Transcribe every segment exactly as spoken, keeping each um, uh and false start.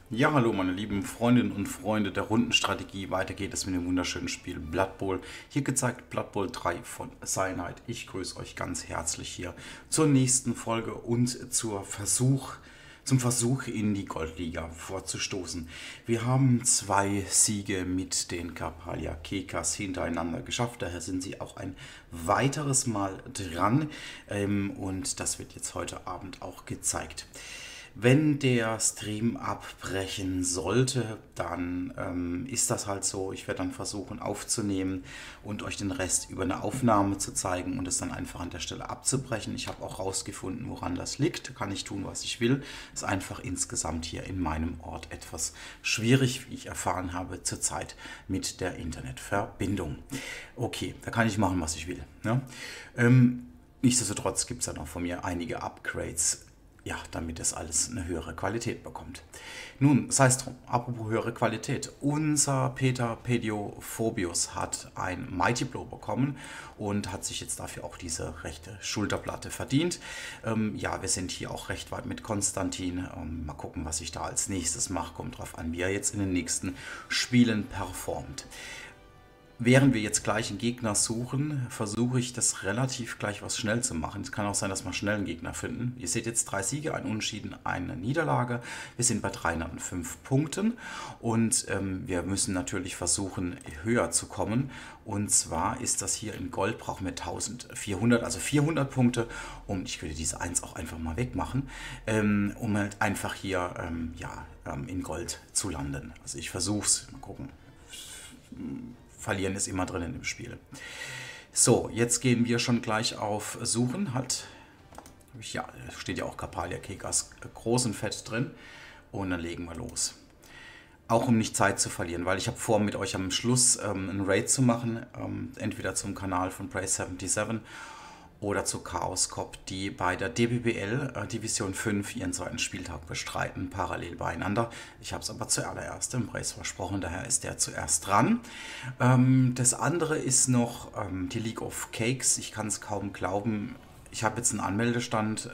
Ja, hallo meine lieben Freundinnen und Freunde der Rundenstrategie. Weiter geht es mit dem wunderschönen Spiel Blood Bowl. Hier gezeigt Blood Bowl drei von Cyanide. Ich grüße euch ganz herzlich hier zur nächsten Folge und zur Versuch, zum Versuch in die Goldliga vorzustoßen. Wir haben zwei Siege mit den Karpalia Kekas hintereinander geschafft. Daher sind sie auch ein weiteres Mal dran. Ähm, und das wird jetzt heute Abend auch gezeigt. Wenn der Stream abbrechen sollte, dann ähm, ist das halt so. Ich werde dann versuchen aufzunehmen und euch den Rest über eine Aufnahme zu zeigen und es dann einfach an der Stelle abzubrechen. Ich habe auch rausgefunden, woran das liegt. Da kann ich tun, was ich will. Ist einfach insgesamt hier in meinem Ort etwas schwierig, wie ich erfahren habe, zurzeit mit der Internetverbindung. Okay, da kann ich machen, was ich will. Ne? Ähm, nichtsdestotrotz gibt es ja noch von mir einige Upgrades. Ja, damit es alles eine höhere Qualität bekommt. Nun, sei es drum, apropos höhere Qualität. Unser Peter Pediophobos hat ein Mighty Blow bekommen und hat sich jetzt dafür auch diese rechte Schulterplatte verdient. Ähm, ja, wir sind hier auch recht weit mit Konstantin. Ähm, mal gucken, was ich da als nächstes mache. Kommt drauf an, wie er jetzt in den nächsten Spielen performt. Während wir jetzt gleich einen Gegner suchen, versuche ich das relativ gleich was schnell zu machen. Es kann auch sein, dass wir schnell einen Gegner finden. Ihr seht jetzt drei Siege, ein Unentschieden, eine Niederlage. Wir sind bei dreihundertfünf Punkten und ähm, wir müssen natürlich versuchen, höher zu kommen. Und zwar ist das hier in Gold, brauchen wir eintausendvierhundert, also vierhundert Punkte. Und ich würde diese eins auch einfach mal wegmachen, ähm, um halt einfach hier ähm, ja, ähm, in Gold zu landen. Also ich versuche es, mal gucken. Verlieren ist immer drin in dem Spiel. So, jetzt gehen wir schon gleich auf Suchen. Halt, ja, steht ja auch Karpalia Kekas groß und fett drin. Und dann legen wir los. Auch um nicht Zeit zu verlieren, weil ich habe vor, mit euch am Schluss ähm, einen Raid zu machen. Ähm, entweder zum Kanal von Prey siebenundsiebzig oder zu Chaos Cop, die bei der D B B L äh, Division fünf ihren zweiten Spieltag bestreiten, parallel beieinander. Ich habe es aber zuallererst im Brace versprochen, daher ist der zuerst dran. Ähm, das andere ist noch ähm, die League of Cakes. Ich kann es kaum glauben. Ich habe jetzt einen Anmeldestand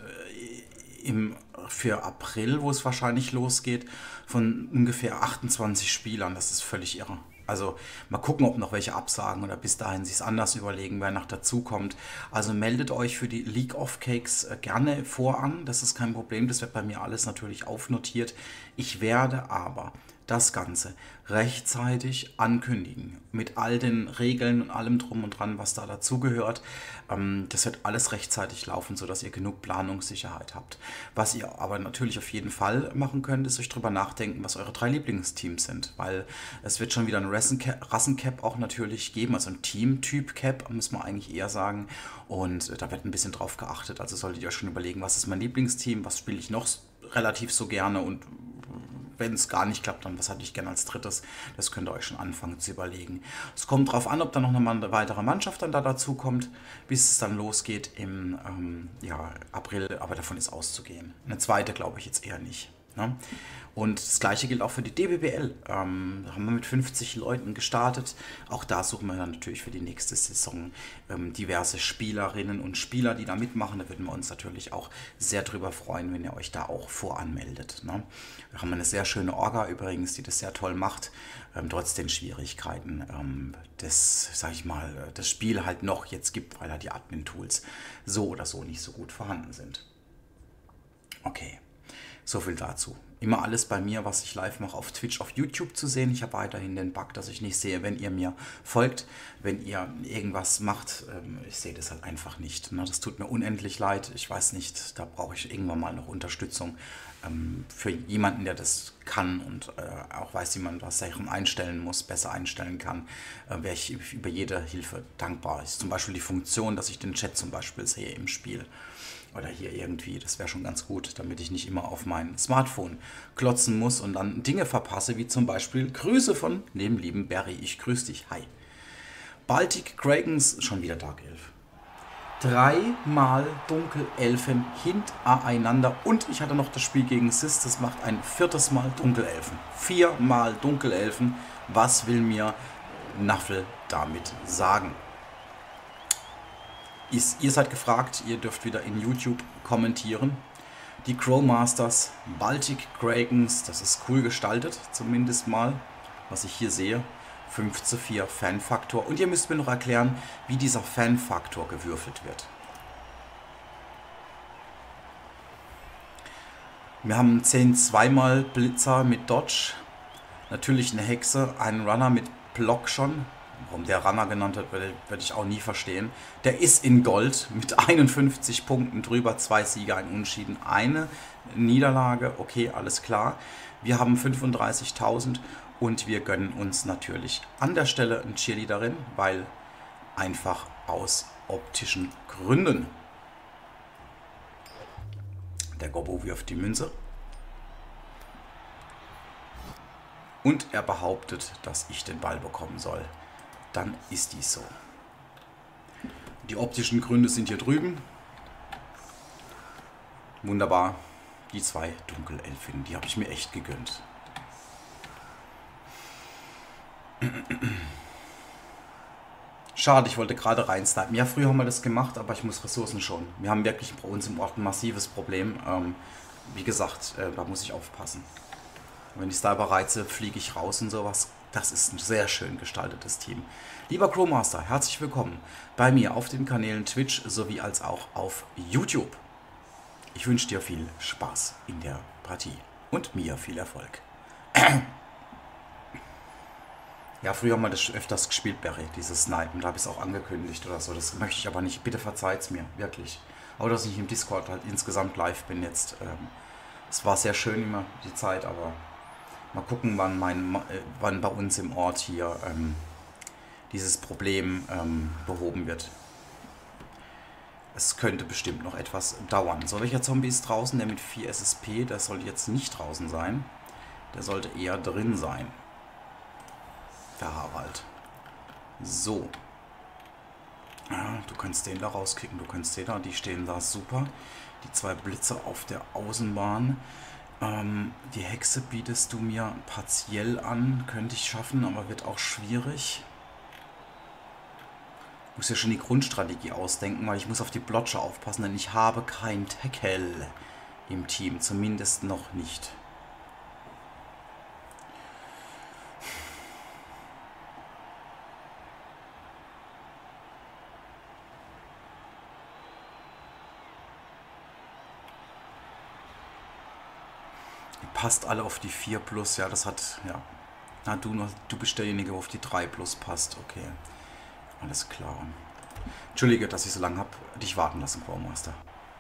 äh, im, für April, wo es wahrscheinlich losgeht, von ungefähr achtundzwanzig Spielern. Das ist völlig irre. Also mal gucken, ob noch welche absagen oder bis dahin sich es anders überlegen, wer noch dazukommt. Also meldet euch für die League of Cakes gerne voran. Das ist kein Problem. Das wird bei mir alles natürlich aufnotiert. Ich werde aber das Ganze rechtzeitig ankündigen. Mit all den Regeln und allem drum und dran, was da dazugehört. Ähm, das wird alles rechtzeitig laufen, sodass ihr genug Planungssicherheit habt. Was ihr aber natürlich auf jeden Fall machen könnt, ist euch drüber nachdenken, was eure drei Lieblingsteams sind. Weil es wird schon wieder ein Rassencap auch natürlich geben, also ein Team-Typ-Cap, muss man eigentlich eher sagen. Und da wird ein bisschen drauf geachtet. Also solltet ihr euch schon überlegen, was ist mein Lieblingsteam, was spiele ich noch relativ so gerne und wenn es gar nicht klappt, dann was hatte ich gerne als drittes. Das könnt ihr euch schon anfangen zu überlegen. Es kommt darauf an, ob da noch eine weitere Mannschaft dann da dazu kommt, bis es dann losgeht im ähm, ja, April. Aber davon ist auszugehen. Eine zweite glaube ich jetzt eher nicht. Ne? Und das gleiche gilt auch für die D B B L. Ähm, da haben wir mit fünfzig Leuten gestartet. Auch da suchen wir dann natürlich für die nächste Saison ähm, diverse Spielerinnen und Spieler, die da mitmachen. Da würden wir uns natürlich auch sehr drüber freuen, wenn ihr euch da auch voranmeldet. Ne? Wir haben eine sehr schöne Orga übrigens, die das sehr toll macht, ähm, trotz den Schwierigkeiten, ähm, das, sag ich mal, das Spiel halt noch jetzt gibt, weil da die Admin-Tools so oder so nicht so gut vorhanden sind. Okay. So viel dazu. Immer alles bei mir, was ich live mache, auf Twitch, auf YouTube zu sehen. Ich habe weiterhin den Bug, dass ich nicht sehe, wenn ihr mir folgt, wenn ihr irgendwas macht. Ich sehe das halt einfach nicht. Das tut mir unendlich leid. Ich weiß nicht, da brauche ich irgendwann mal noch Unterstützung für jemanden, der das kann und auch weiß, wie man was Sachen einstellen muss, besser einstellen kann, wäre ich über jede Hilfe dankbar. Ist zum Beispiel die Funktion, dass ich den Chat zum Beispiel sehe im Spiel. Oder hier irgendwie, das wäre schon ganz gut, damit ich nicht immer auf mein Smartphone klotzen muss und dann Dinge verpasse, wie zum Beispiel Grüße von dem lieben Barry. Ich grüße dich. Hi. Baltic Dragons, schon wieder Dark Elf. Dreimal Dunkelelfen hintereinander und ich hatte noch das Spiel gegen Sis, das macht ein viertes Mal Dunkelelfen. Viermal Dunkelelfen. Was will mir Naffel damit sagen? Ist, ihr seid gefragt, ihr dürft wieder in YouTube kommentieren. Die Crowmasters, Baltic Dragons, das ist cool gestaltet, zumindest mal, was ich hier sehe. fünf zu vier Fanfaktor. Und ihr müsst mir noch erklären, wie dieser Fanfaktor gewürfelt wird. Wir haben zehn zweimal Blitzer mit Dodge, natürlich eine Hexe, einen Runner mit Block schon. Warum der Runner genannt wird, werde, werde ich auch nie verstehen. Der ist in Gold mit einundfünfzig Punkten drüber, zwei Siege, ein Unentschieden, eine Niederlage. Okay, alles klar. Wir haben fünfunddreißigtausend und wir gönnen uns natürlich an der Stelle ein Cheerleaderin, weil einfach aus optischen Gründen. Der Gobbo wirft die Münze. Und er behauptet, dass ich den Ball bekommen soll. Dann ist dies so. Die optischen Gründe sind hier drüben. Wunderbar. Die zwei Dunkelelfinnen, die habe ich mir echt gegönnt. Schade, ich wollte gerade reinsnipen. Ja, früher haben wir das gemacht, aber ich muss Ressourcen schonen. Wir haben wirklich bei uns im Ort ein massives Problem. Ähm, wie gesagt, äh, da muss ich aufpassen. Wenn ich Sniper reize, fliege ich raus und sowas. Das ist ein sehr schön gestaltetes Team. Lieber Crowmaster, herzlich willkommen bei mir auf den Kanälen Twitch sowie als auch auf YouTube. Ich wünsche dir viel Spaß in der Partie und mir viel Erfolg. Ja, früher haben wir das öfters gespielt, Barry, dieses Snipen. Da habe ich es auch angekündigt oder so. Das möchte ich aber nicht. Bitte verzeiht's mir, wirklich. Auch, dass ich im Discord halt insgesamt live bin jetzt. Ähm, es war sehr schön immer, die Zeit, aber mal gucken, wann, mein, äh, wann bei uns im Ort hier ähm, dieses Problem ähm, behoben wird. Es könnte bestimmt noch etwas dauern. So, welcher Zombie ist draußen? Der mit vier S S P, der sollte jetzt nicht draußen sein. Der sollte eher drin sein. Der Harald. So. Ja, du kannst den da rauskicken, du kannst den da, die stehen da super. Die zwei Blitze auf der Außenbahn. Ähm, die Hexe bietest du mir partiell an, könnte ich schaffen, aber wird auch schwierig. Ich muss ja schon die Grundstrategie ausdenken, weil ich muss auf die Blotsche aufpassen, denn ich habe kein Tackle im Team, zumindest noch nicht. Passt alle auf die vier plus, ja, das hat, ja. Na, du, noch, du bist derjenige, der auf die drei plus passt, okay. Alles klar. Entschuldige, dass ich so lange habe dich warten lassen, Crowmaster.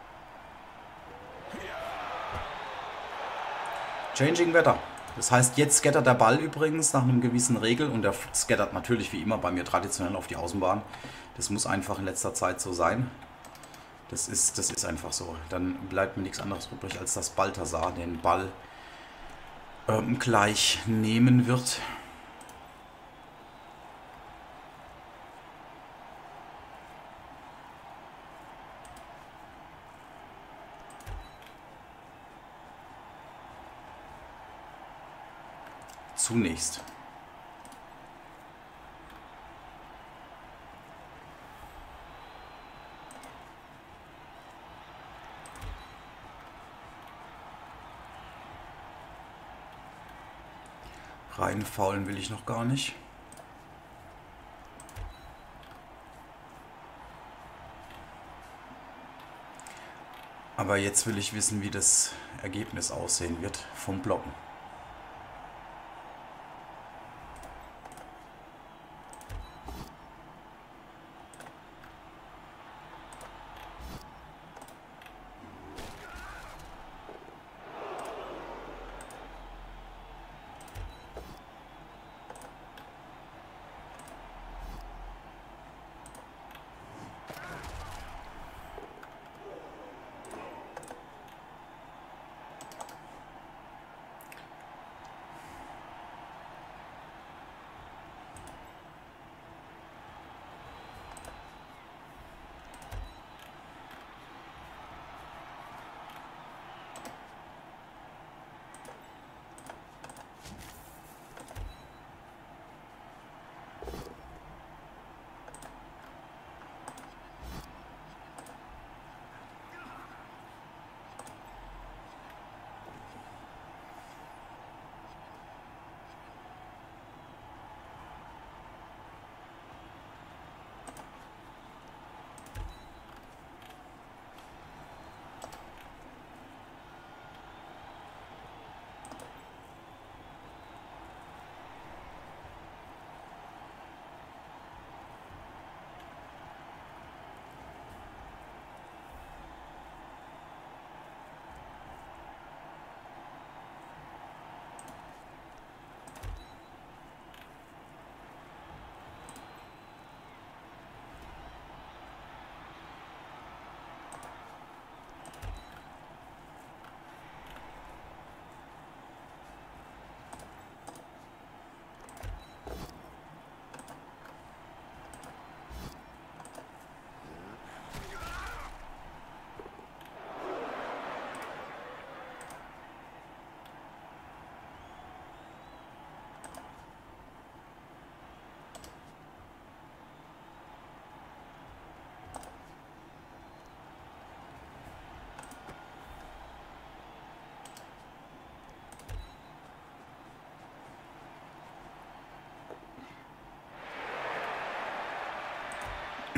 Changing Wetter. Das heißt, jetzt scattert der Ball übrigens nach einem gewissen Regel und der scattert natürlich wie immer bei mir traditionell auf die Außenbahn. Das muss einfach in letzter Zeit so sein. Das ist, das ist einfach so. Dann bleibt mir nichts anderes übrig, als dass Balthasar den Ball ähm, gleich nehmen wird. Zunächst. Reinfaulen will ich noch gar nicht. Aber jetzt will ich wissen, wie das Ergebnis aussehen wird vom Blocken.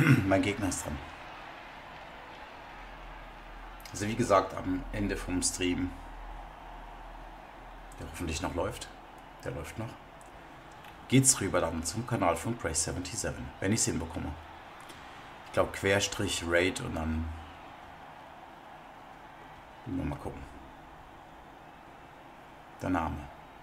Mein Gegner ist dran. Also wie gesagt, am Ende vom Stream, der hoffentlich noch läuft, der läuft noch, geht's rüber dann zum Kanal von Brace siebenundsiebzig, wenn ich es hinbekomme. Ich glaube Querstrich Raid und dann mal gucken. Der Name.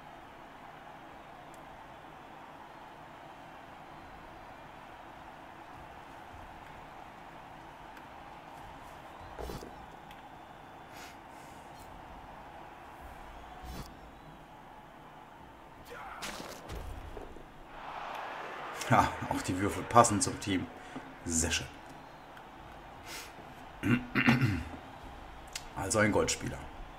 Ja, auch die Würfel passen zum Team. Sehr schön. Also ein Goldspieler.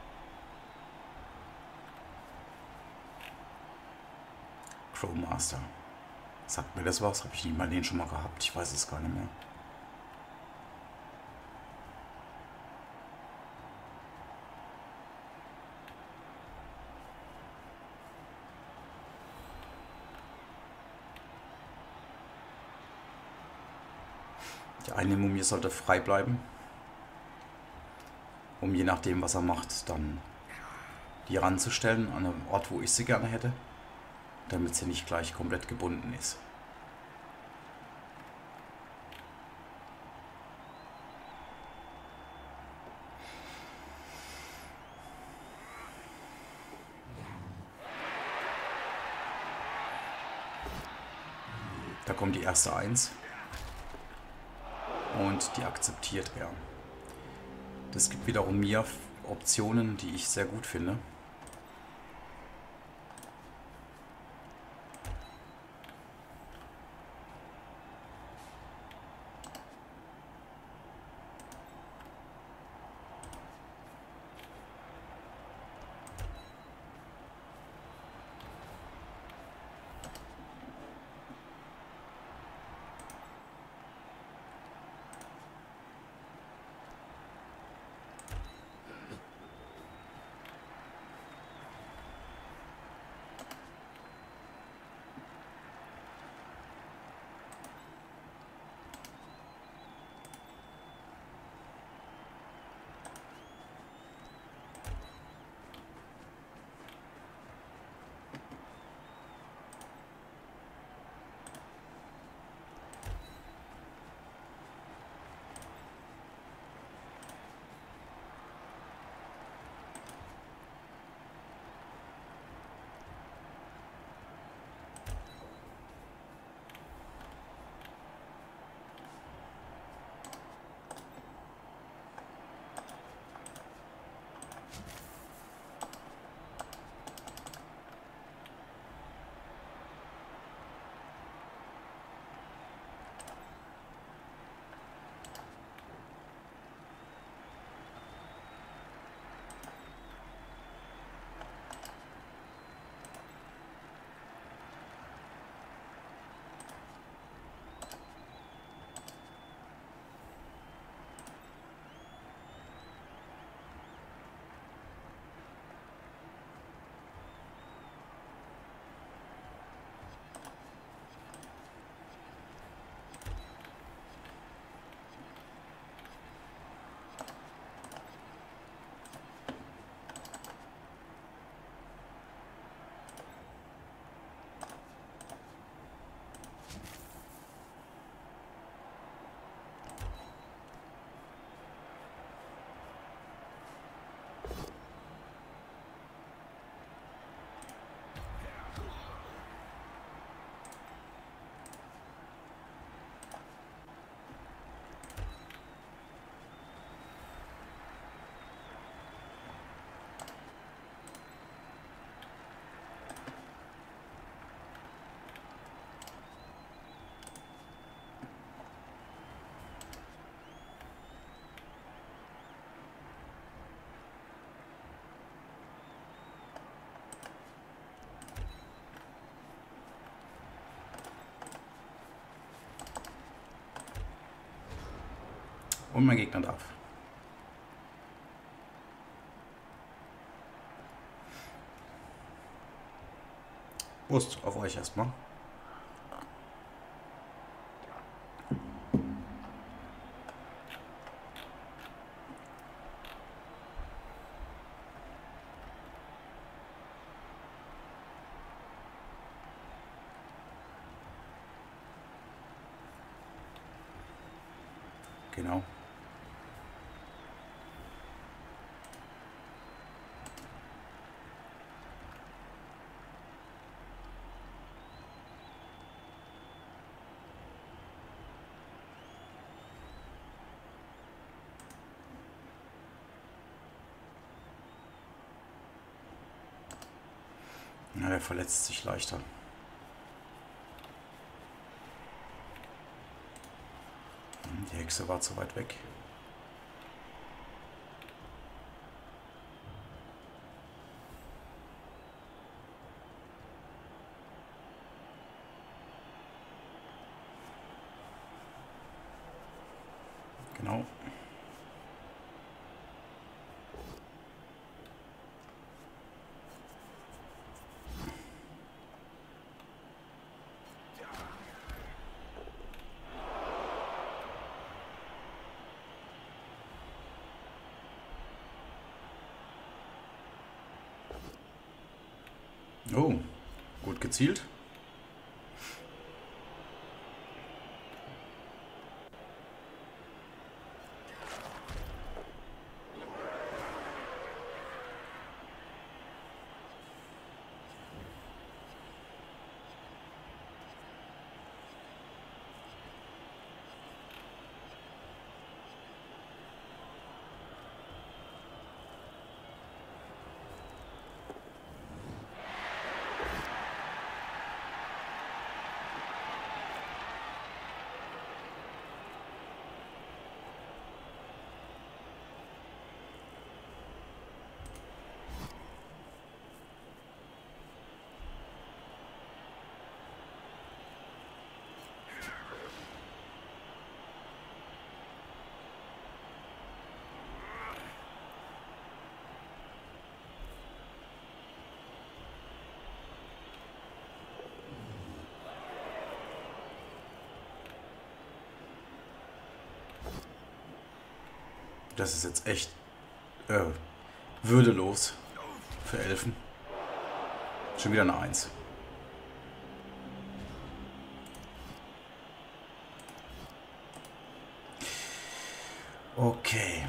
Crowmaster. Sagt mir das was? Habe ich nie mal den schon mal gehabt? Ich weiß es gar nicht mehr. Die eine Mumie sollte frei bleiben, um je nachdem, was er macht, dann die ranzustellen an einen Ort, wo ich sie gerne hätte, damit sie nicht gleich komplett gebunden ist. Da kommt die erste Eins. Und die akzeptiert er. Das gibt wiederum mir Optionen, die ich sehr gut finde. Und mein Gegner darf. Prost auf euch erstmal. Genau. Ja, der verletzt sich leichter. Die Hexe war zu weit weg. Genau. Oh, gut gezielt. Das ist jetzt echt äh, würdelos für Elfen. Schon wieder eine Eins. Okay.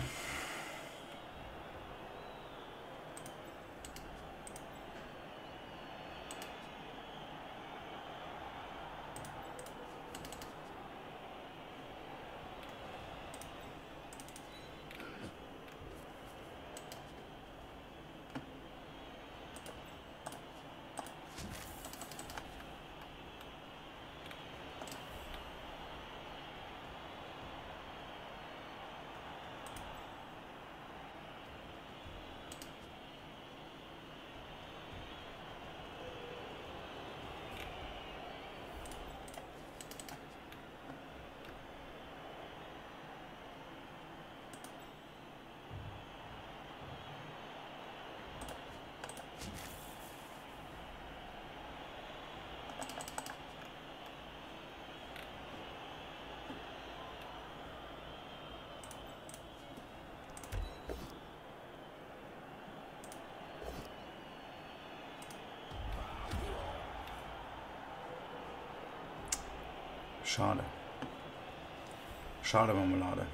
Schade. Schade Marmelade.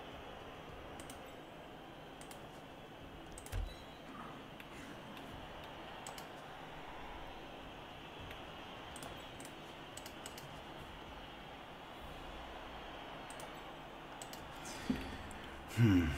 Hm.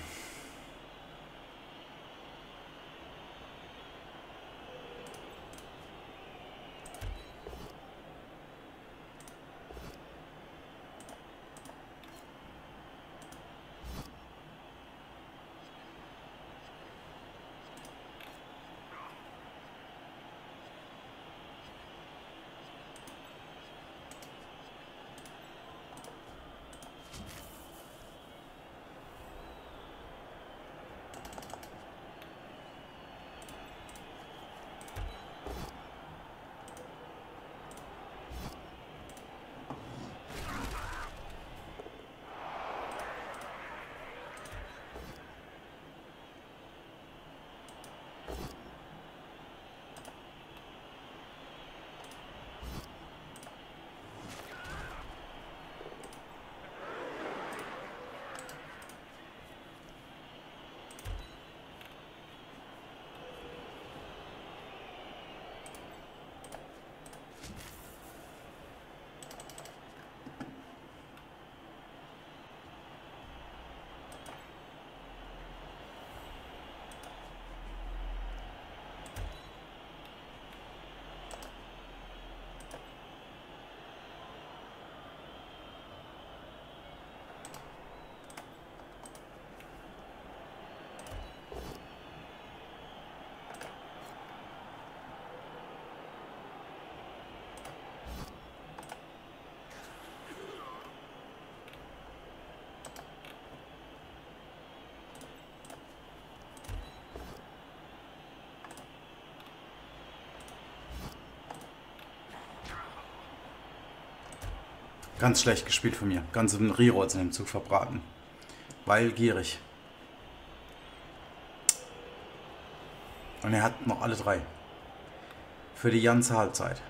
Ganz schlecht gespielt von mir. Ganze Rerolls in dem Zug verbraten. Weil gierig. Und er hat noch alle drei. Für die ganze Halbzeit.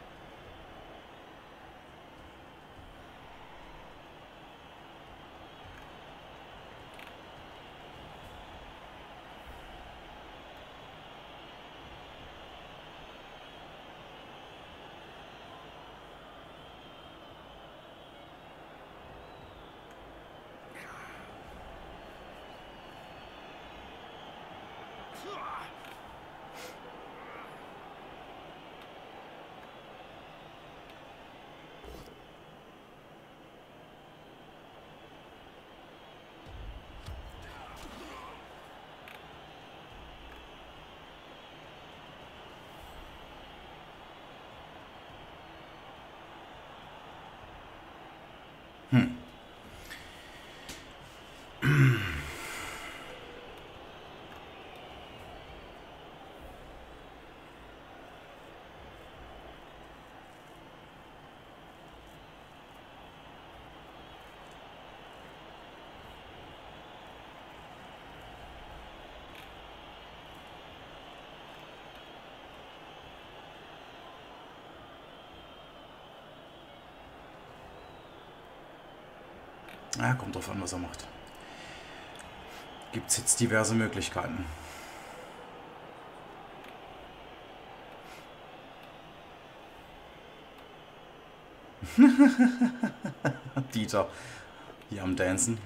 Hm. Ja, kommt drauf an, was er macht. Gibt es jetzt diverse Möglichkeiten. Dieter hier am Dancen.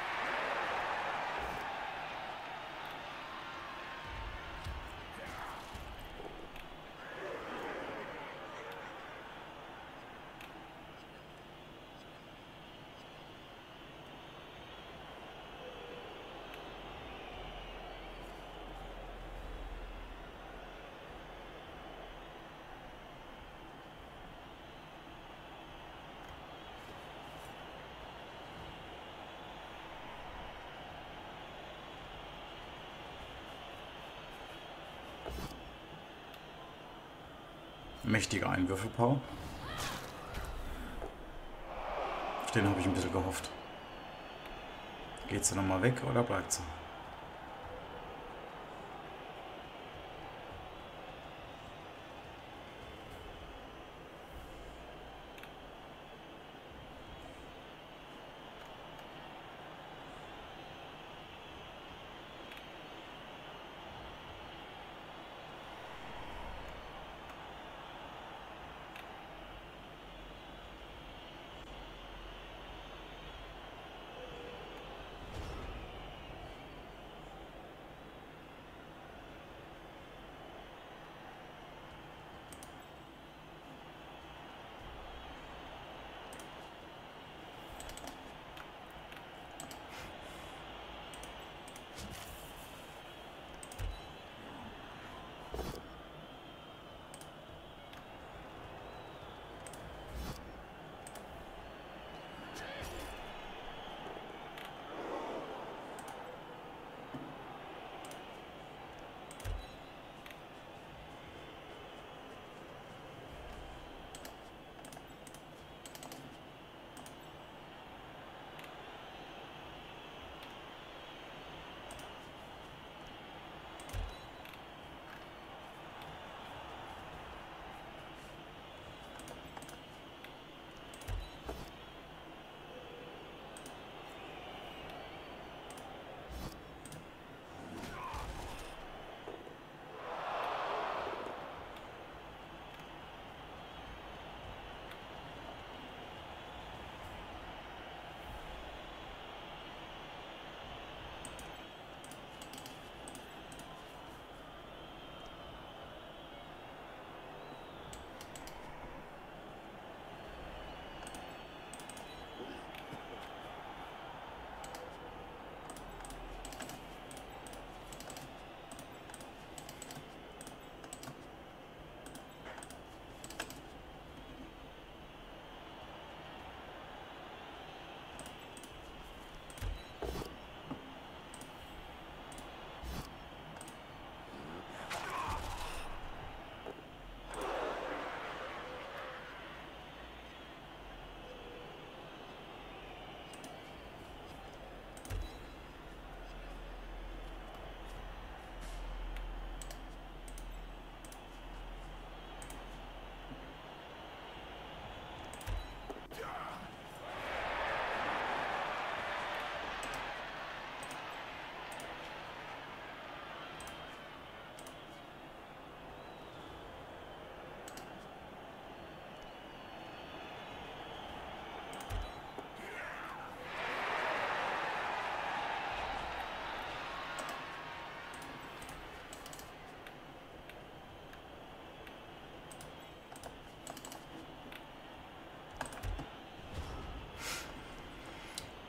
Mächtiger Einwürfelpower. Auf den habe ich ein bisschen gehofft. Geht sie nochmal weg oder bleibt sie?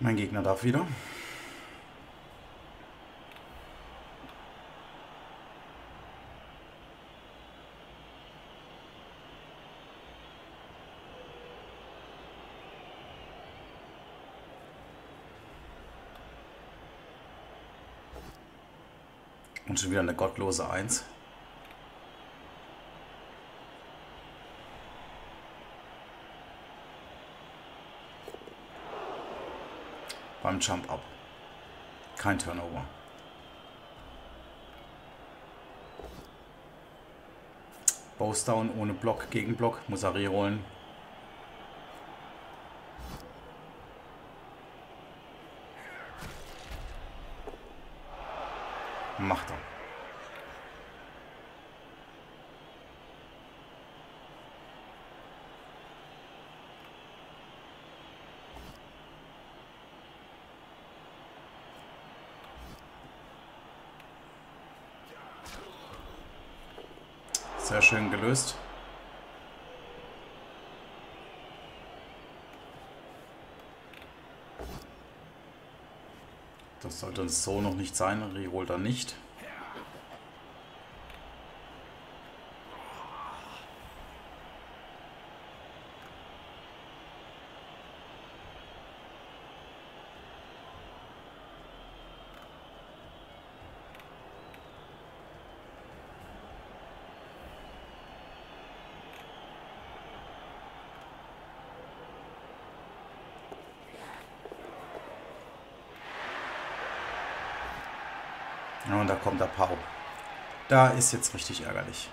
Mein Gegner darf wieder. Und schon wieder eine gottlose eins. Beim Jump Up. Kein Turnover. Bows down ohne Block, Gegenblock. Muss er rerollen. Macht er. Sehr schön gelöst. Das sollte uns so noch nicht sein. Reroll er nicht. Und da kommt der Pau. Da ist jetzt richtig ärgerlich.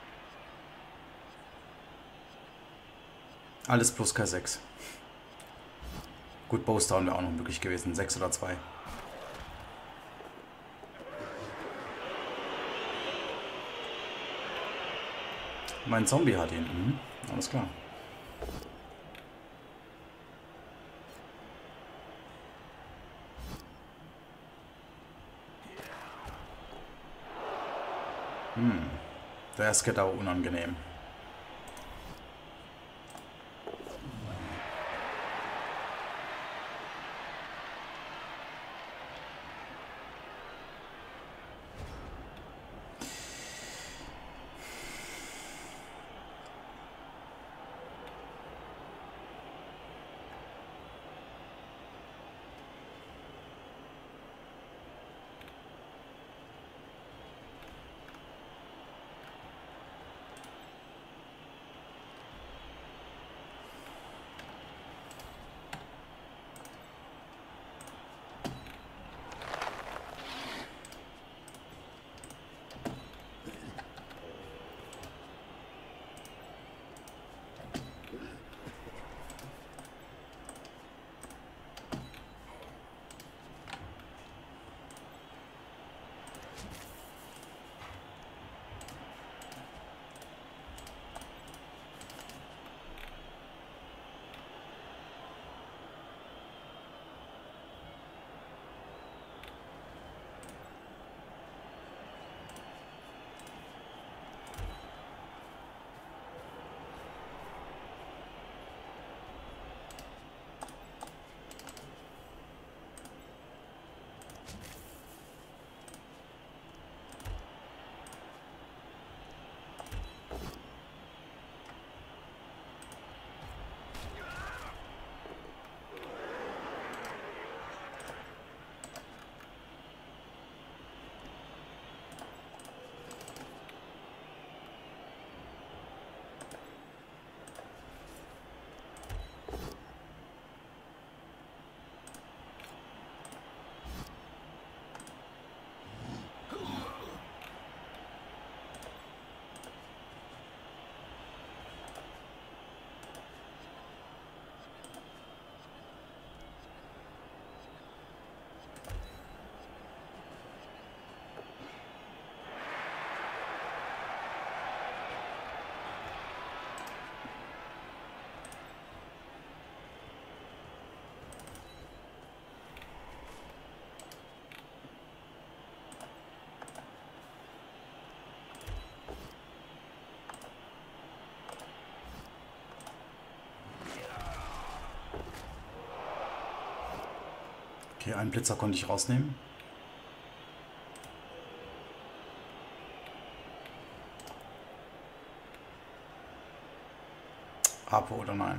Alles plus K sechs. Gut, Bows down wäre auch noch möglich gewesen. sechs oder zwei. Mein Zombie hat ihn. Mhm. Alles klar. Hm. Der ist aber unangenehm. Okay, einen Blitzer konnte ich rausnehmen. Apo oder nein?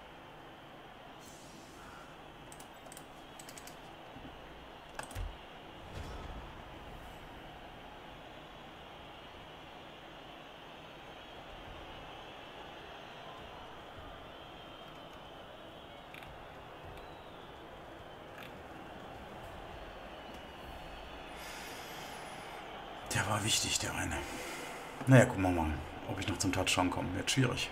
Der war wichtig, der eine. Naja, gucken wir mal, ob ich noch zum Touchdown komme. Wird schwierig.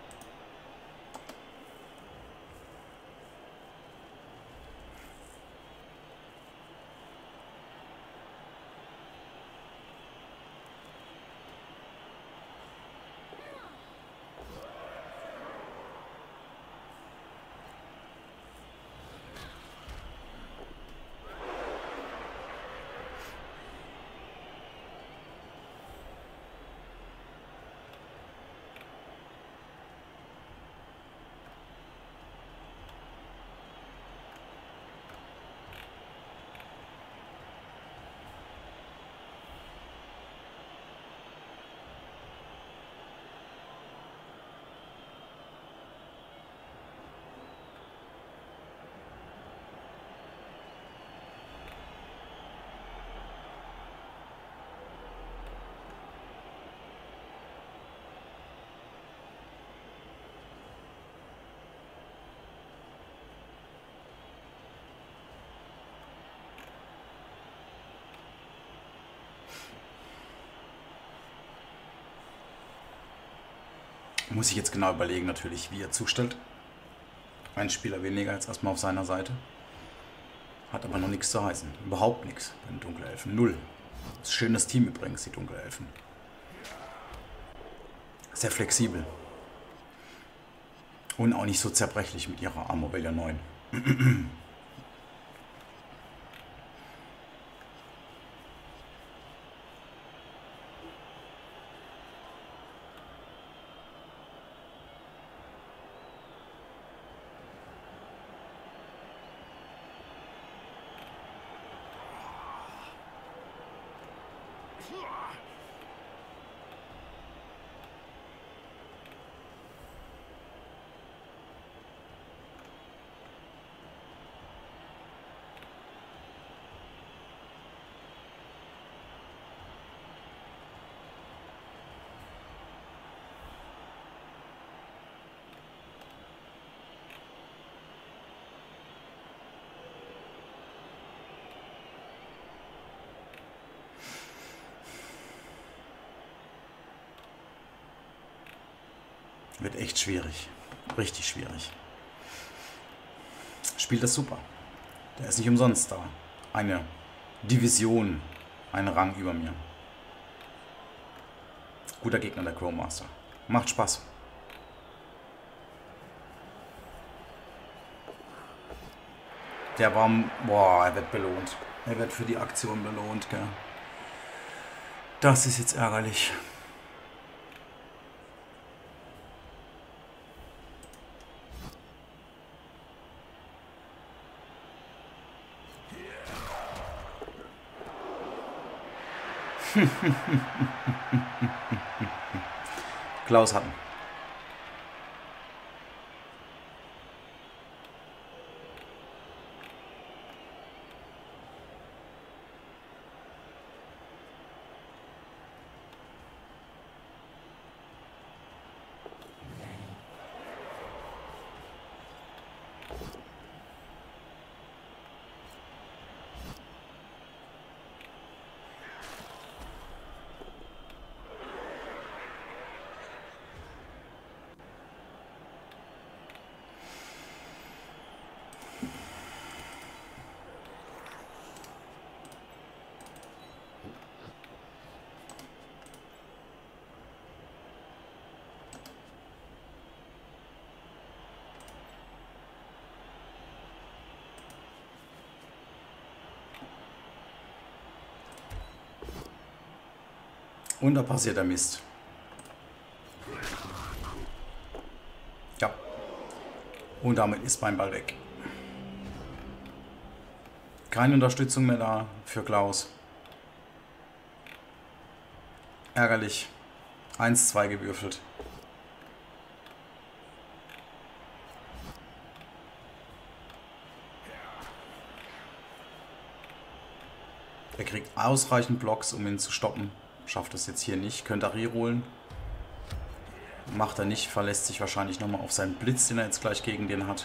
Muss ich jetzt genau überlegen, natürlich, wie er zustellt. Ein Spieler weniger jetzt erstmal auf seiner Seite. Hat aber noch nichts zu heißen. Überhaupt nichts bei den Dunkelelfen. Null. Das ist ein schönes Team übrigens, die Dunkelelfen. Sehr flexibel. Und auch nicht so zerbrechlich mit ihrer Armorwelle neun. Wird echt schwierig. Richtig schwierig. Spielt das super. Der ist nicht umsonst da. Eine Division, ein Rang über mir. Guter Gegner, der Crowmaster. Macht Spaß. Der war... Boah, er wird belohnt. Er wird für die Aktion belohnt, gell. Das ist jetzt ärgerlich. Klaus hatten. Und da passiert der Mist. Ja. Und damit ist mein Ball weg. Keine Unterstützung mehr da für Klaus. Ärgerlich. eins zwei gewürfelt. Er kriegt ausreichend Blocks, um ihn zu stoppen. Schafft es jetzt hier nicht. Könnte er reholen. Macht er nicht. Verlässt sich wahrscheinlich nochmal auf seinen Blitz, den er jetzt gleich gegen den hat.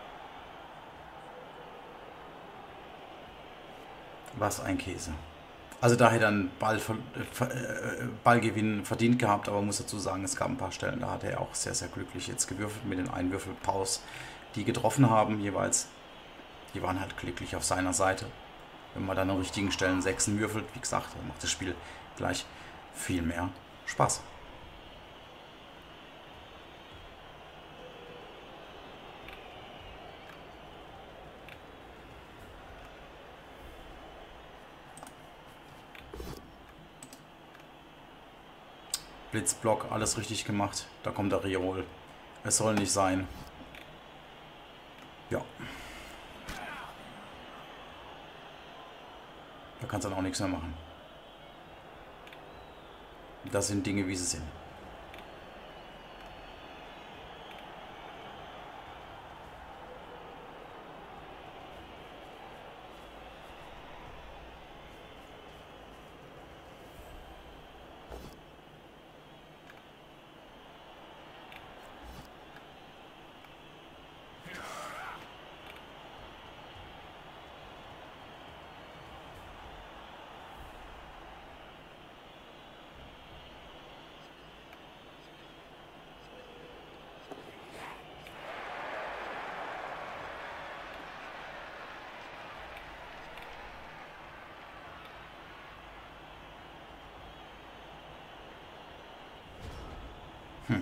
Was ein Käse. Also da hätte er einen Ball, äh, Ballgewinn verdient gehabt, aber muss dazu sagen, es gab ein paar Stellen, da hat er auch sehr, sehr glücklich jetzt gewürfelt mit den Einwürfelpaus, die getroffen haben jeweils. Die waren halt glücklich auf seiner Seite. Wenn man dann an richtigen Stellen Sechsen würfelt, wie gesagt, dann macht das Spiel gleich viel mehr Spaß. Blitzblock, alles richtig gemacht. Da kommt der Reroll. Es soll nicht sein. Ja. Da kannst du dann auch nichts mehr machen. Das sind Dinge, wie sie sind. Hm.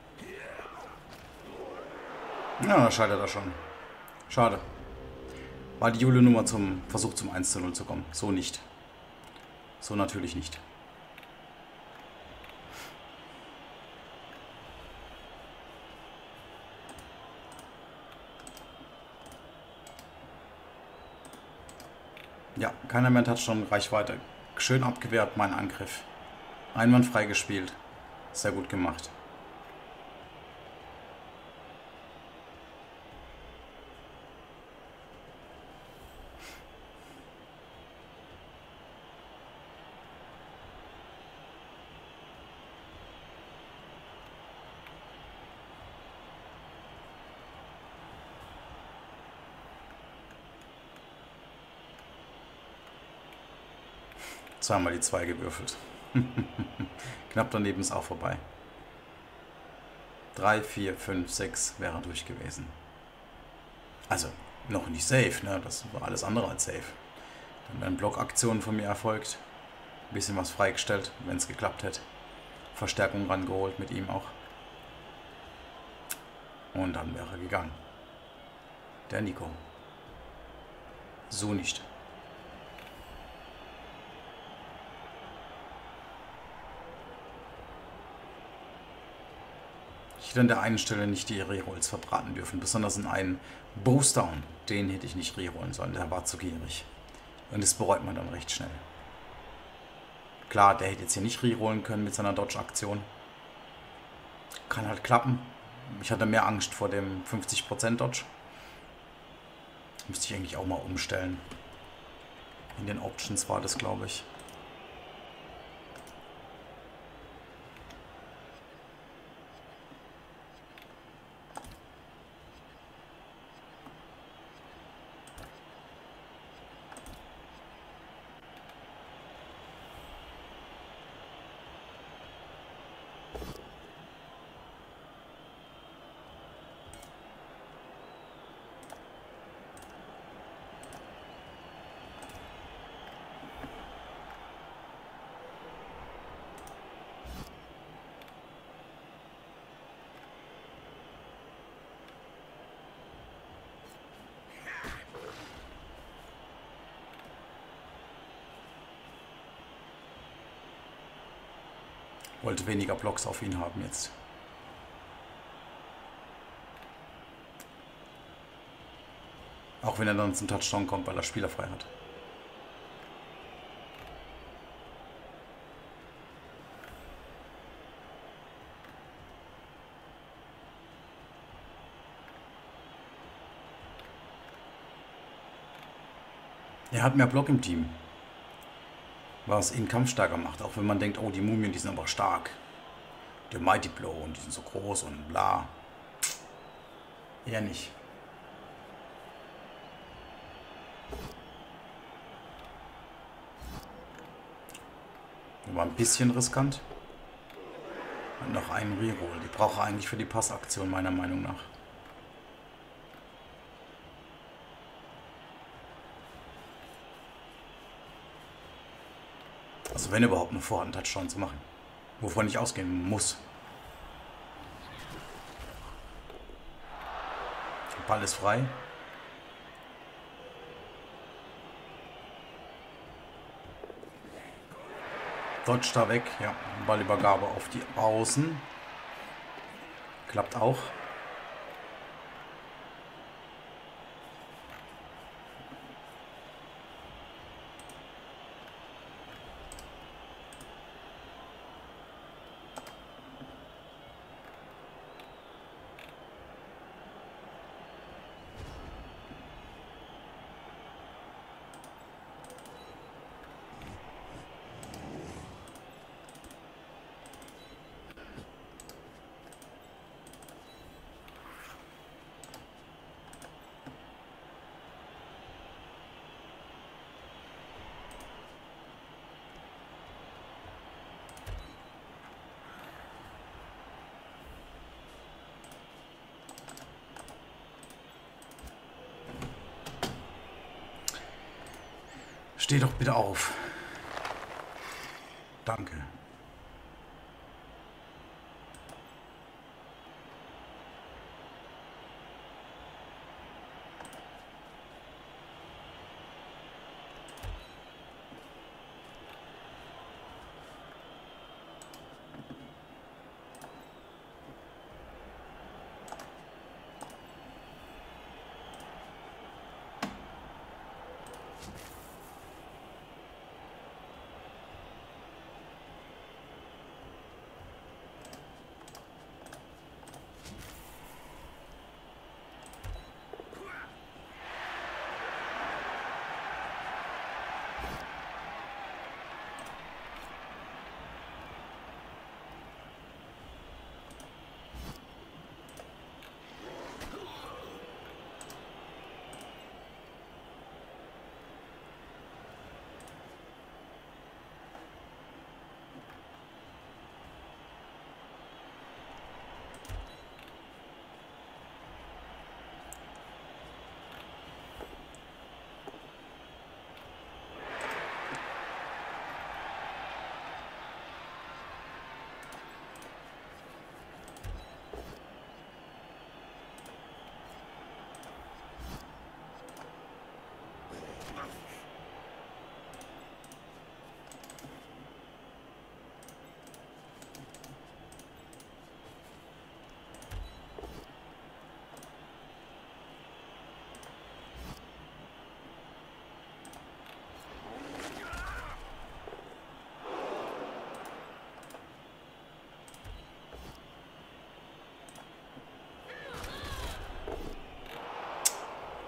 Ja, da scheitert er schon. Schade. War die Jule-Nummer zum Versuch zum eins zu null zu kommen. So nicht. So natürlich nicht. Ja, keiner mehr Touchdown, Reichweite. Schön abgewehrt, mein Angriff. Einwandfrei gespielt. Sehr gut gemacht. Zweimal die zwei gewürfelt. Knapp daneben ist auch vorbei. drei, vier, fünf, sechs wäre durch gewesen. Also, noch nicht safe, ne? Das war alles andere als safe. Dann wären Blockaktionen von mir erfolgt. Ein bisschen was freigestellt, wenn es geklappt hätte. Verstärkung rangeholt mit ihm auch. Und dann wäre er gegangen. Der Nico. So nicht. Ich hätte an der einen Stelle nicht die Rerolls verbraten dürfen. Besonders in einen Boost-Down. Den hätte ich nicht rerollen sollen. Der war zu gierig. Und das bereut man dann recht schnell. Klar, der hätte jetzt hier nicht rerollen können mit seiner Dodge-Aktion. Kann halt klappen. Ich hatte mehr Angst vor dem fünfzig Prozent Dodge. Müsste ich eigentlich auch mal umstellen. In den Options war das, glaube ich. Wollte weniger Blocks auf ihn haben jetzt. Auch wenn er dann zum Touchdown kommt, weil er Spieler frei hat. Er hat mehr Block im Team. Was ihn kampfstärker macht. Auch wenn man denkt, oh, die Mumien, die sind aber stark. Der Mighty Blow und die sind so groß und bla. Eher nicht. War ein bisschen riskant. Und noch einen Reroll. Die braucht er eigentlich für die Passaktion, meiner Meinung nach. Also wenn überhaupt nur vorhat, einen Touchdown zu machen. Wovon ich ausgehen muss. Der Ball ist frei. Dodge da weg. Ja, Ballübergabe auf die Außen. Klappt auch. Steh doch bitte auf. Danke.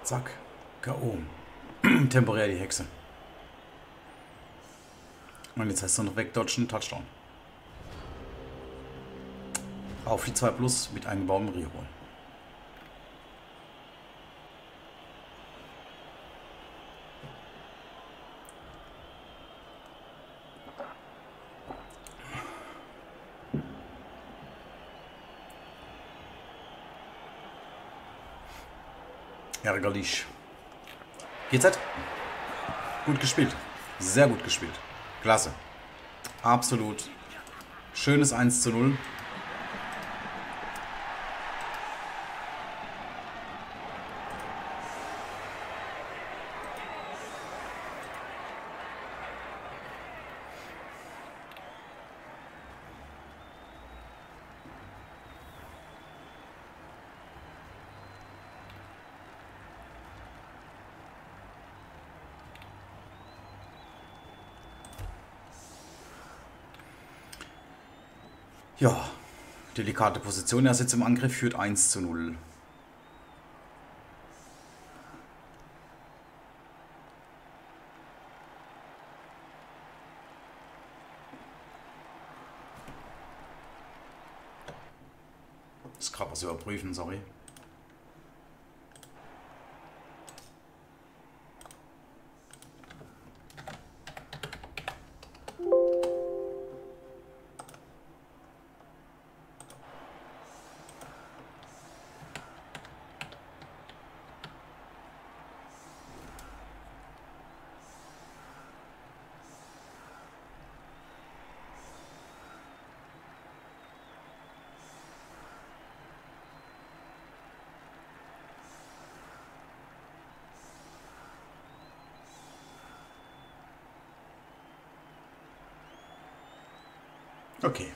Zack. K O. Temporär die Hexe. Und jetzt heißt es noch wegdodgen, Touchdown. Auf die zwei plus mit eingebautem Reroll. Ärgerlich. G Z. Gut gespielt. Sehr gut gespielt. Klasse. Absolut. Schönes eins zu null. Ja, delikate Position. Er sitzt im Angriff, führt eins zu null. Das kann man so überprüfen, sorry. Okay.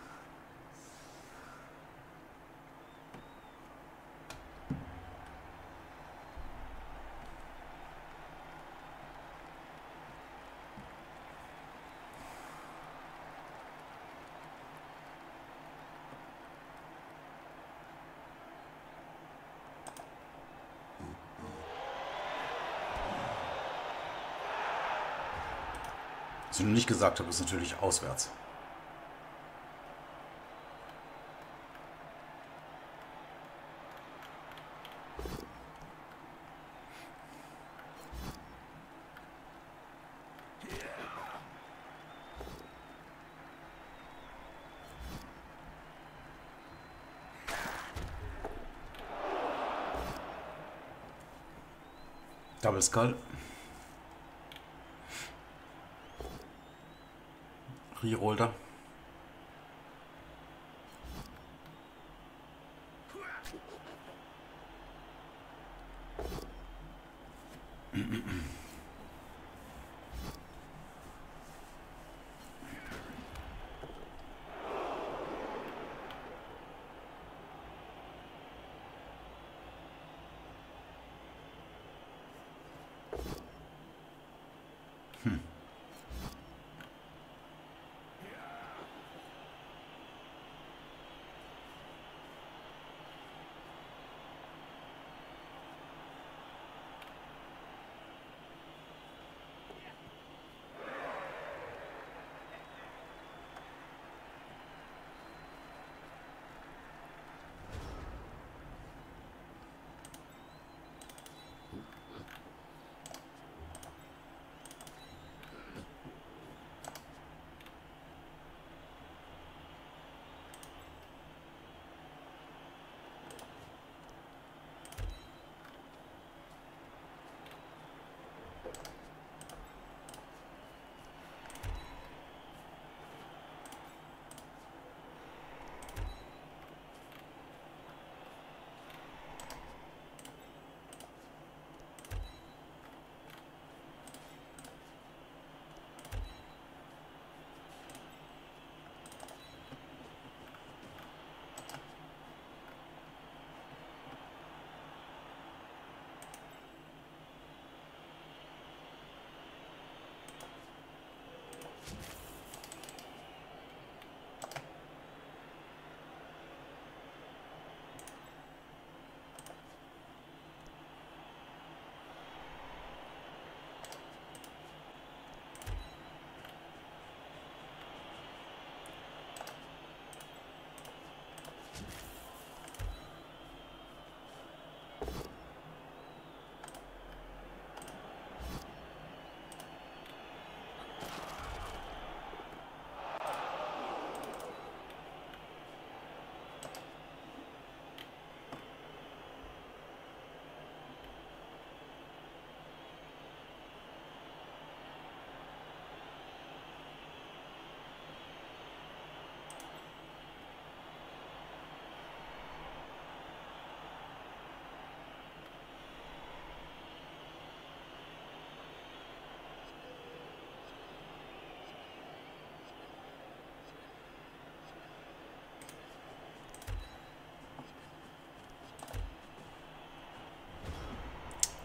Was ich noch nicht gesagt habe, ist natürlich auswärts. Double Skull. Rerolter. Hm.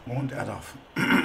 Und er darf.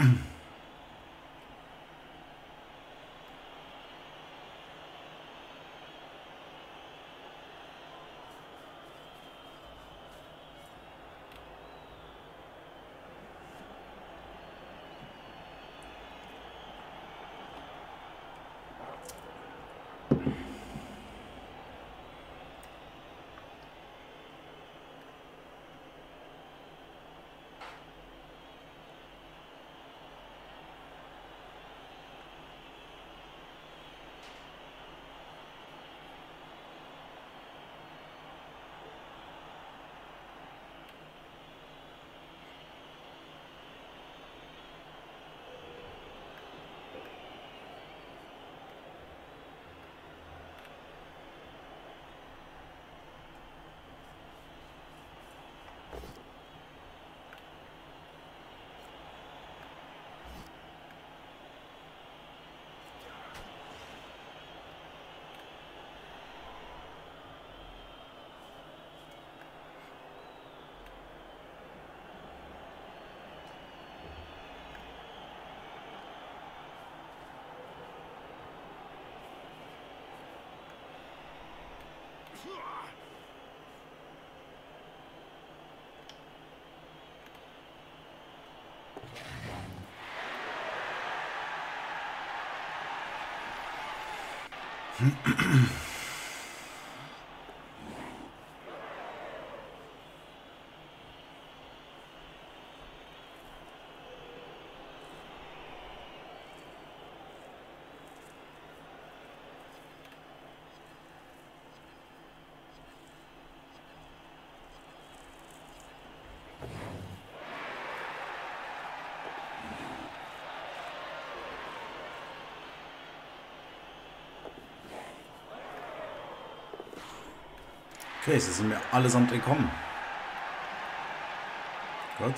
Okay, sie sind mir allesamt entkommen. Gut.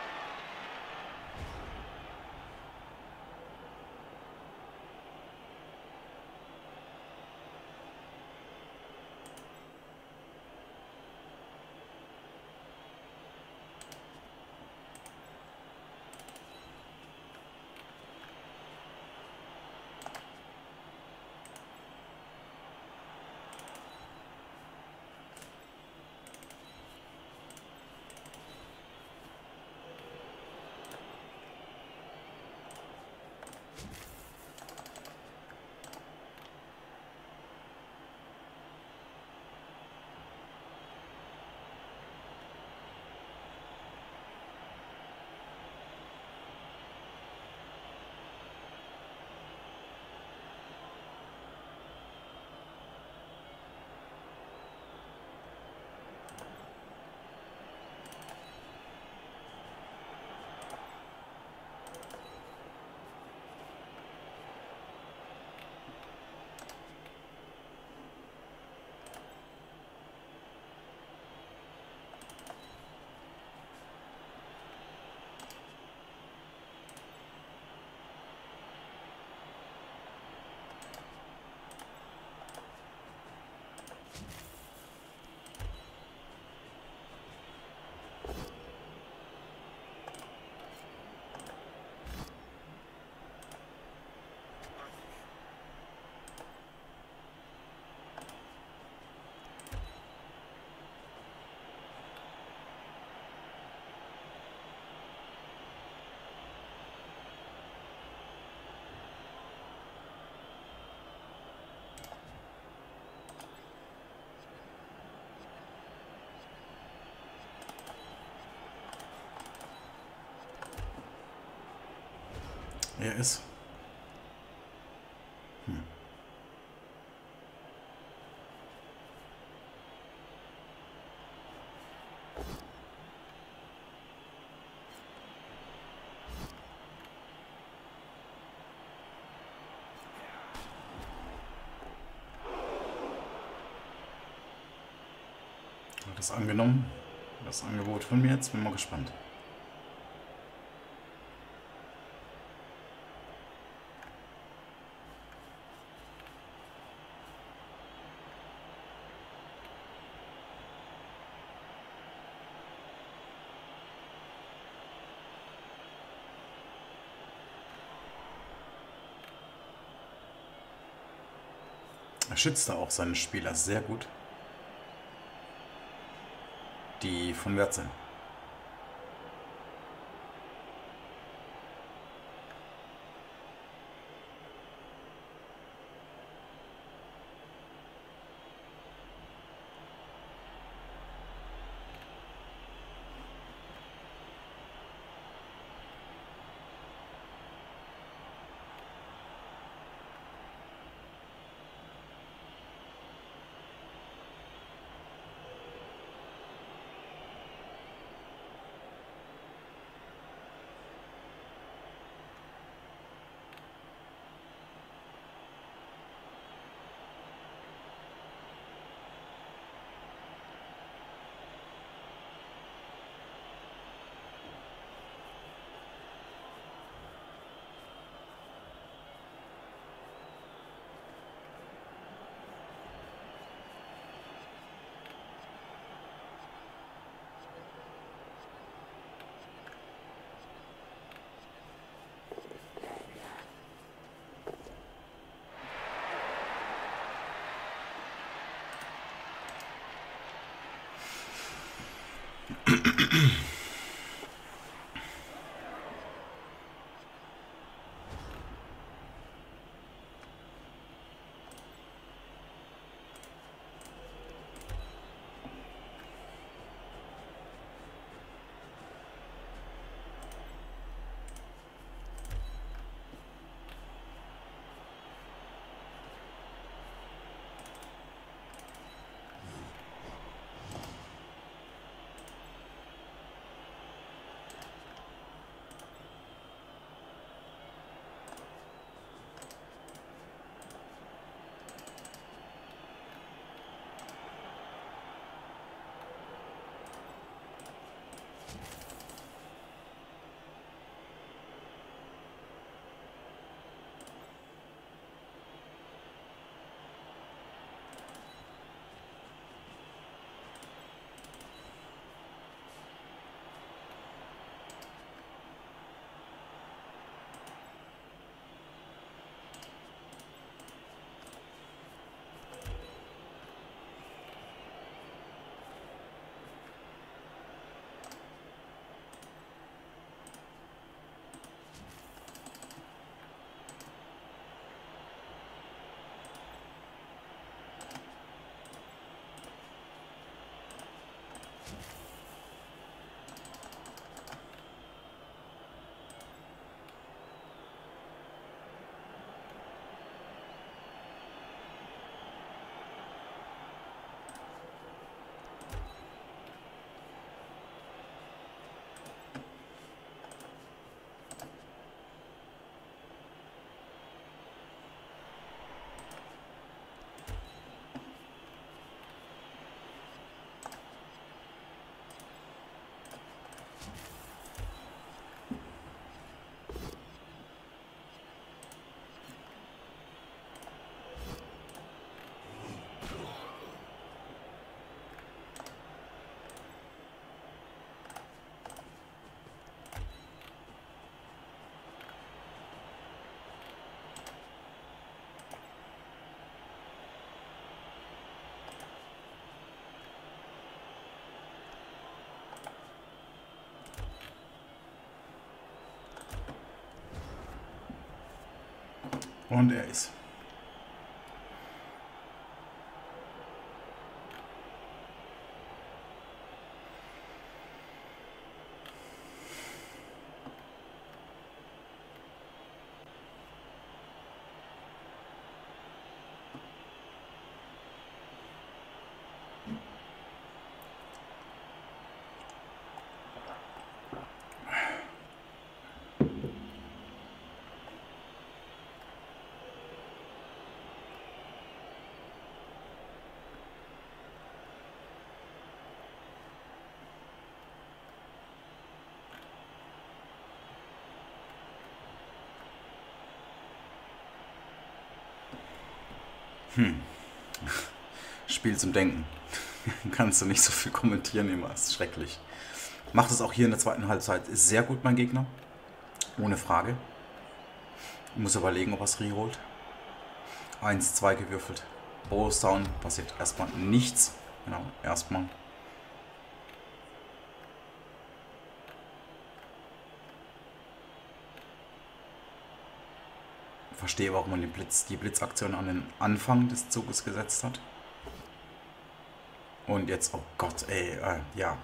Er ist. Hm. Hat das angenommen? Das Angebot von mir jetzt? Bin mal gespannt. Er schützt da auch seine Spieler sehr gut, die von Wert sind. Und er ist. Hm. Spiel zum Denken. Kannst du nicht so viel kommentieren immer, ist schrecklich. Macht es auch hier in der zweiten Halbzeit sehr gut, mein Gegner. Ohne Frage. Ich muss überlegen, ob er es reholt. eins zwei gewürfelt. Bowstown passiert erstmal nichts. Genau, erstmal. Verstehe, warum man den Blitz, die Blitzaktion an den Anfang des Zuges gesetzt hat. Und jetzt, oh Gott, ey, äh, ja.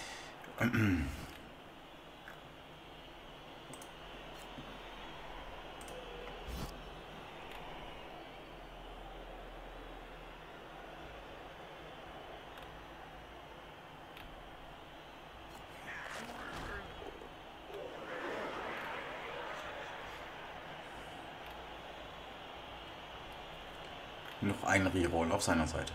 Noch ein Reroll auf seiner Seite.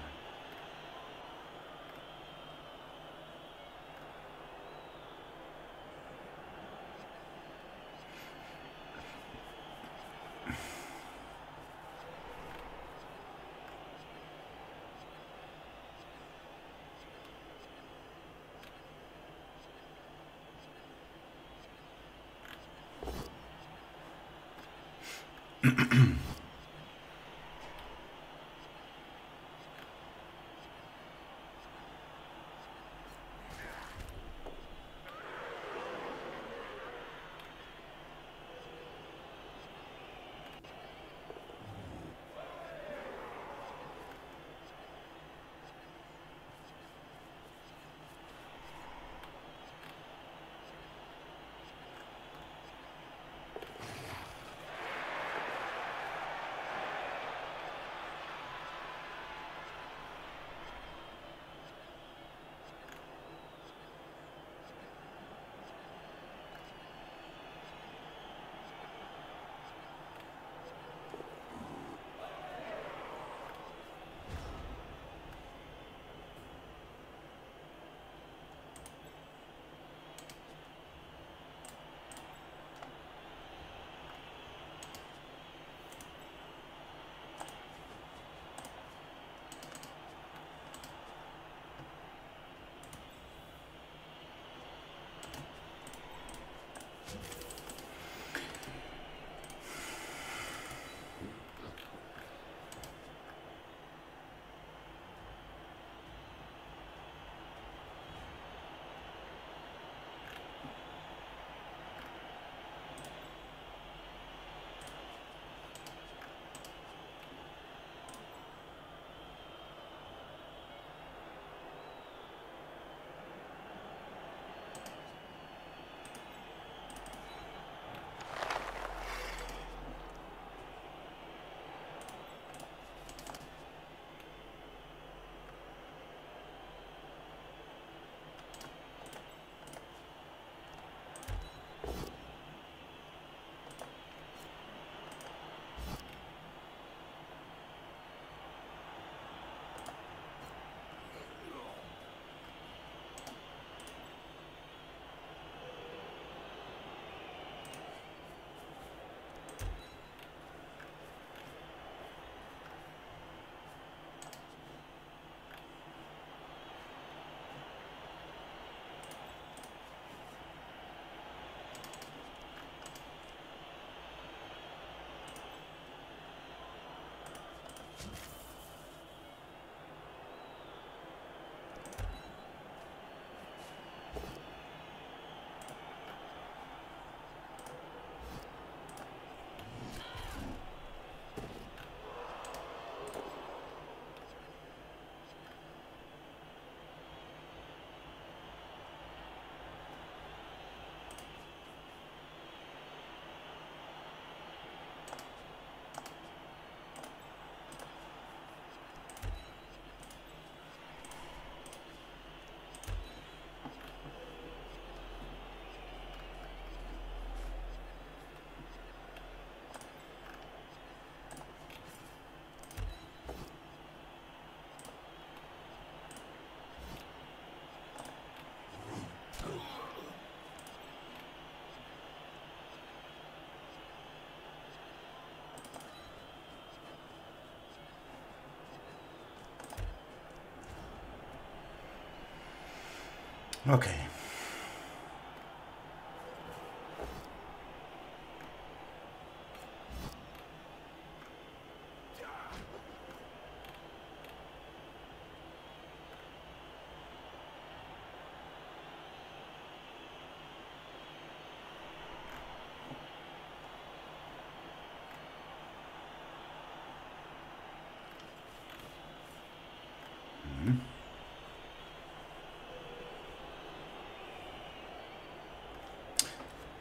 Okay.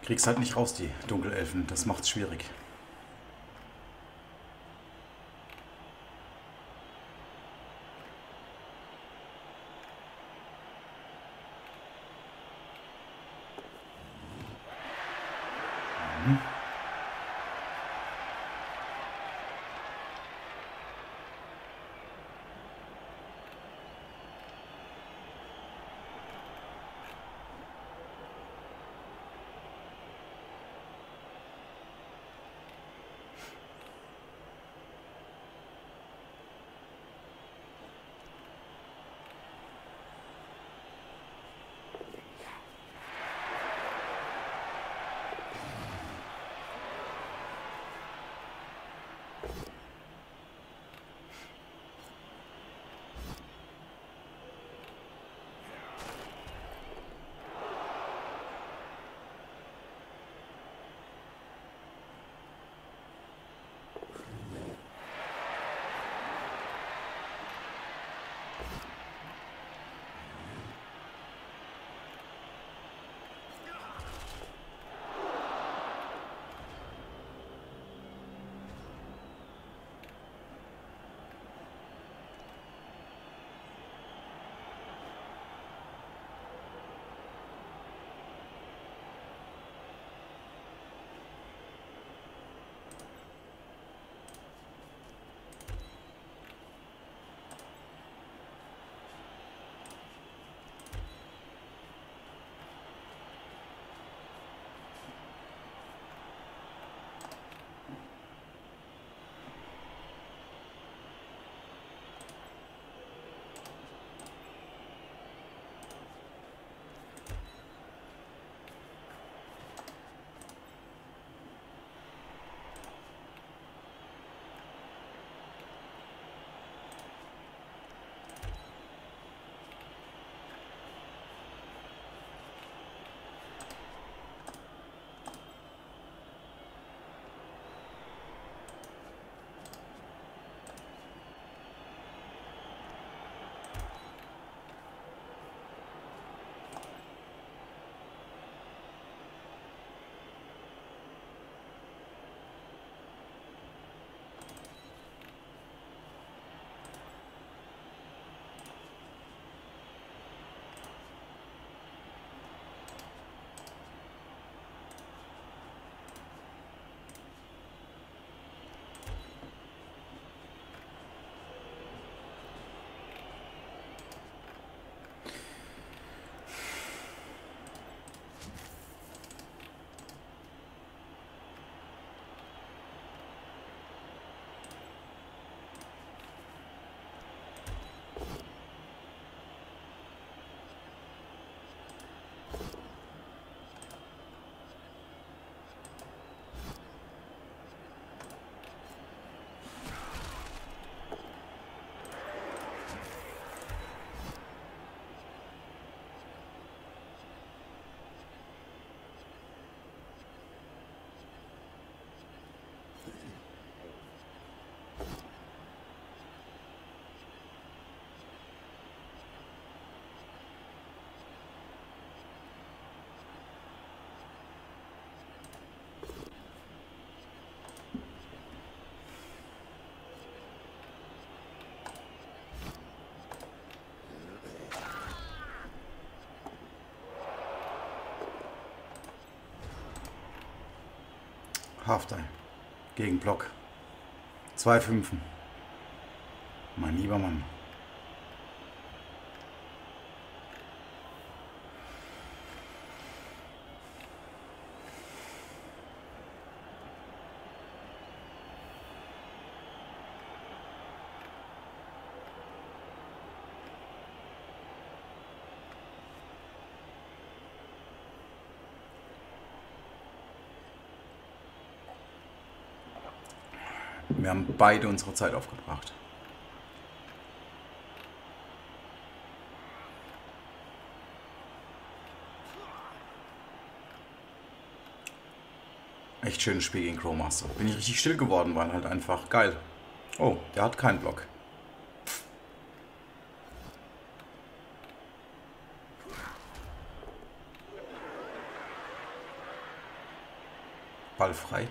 Kriegst halt nicht raus, die Dunkelelfen. Das macht's schwierig. Mhm. Halftime. Gegen Block. Zwei Fünfen. Mein lieber Mann. Wir haben beide unsere Zeit aufgebracht. Echt schönes Spiel gegen Crowmaster. Bin ich richtig still geworden, weil halt einfach geil. Oh, der hat keinen Block. ballfrei.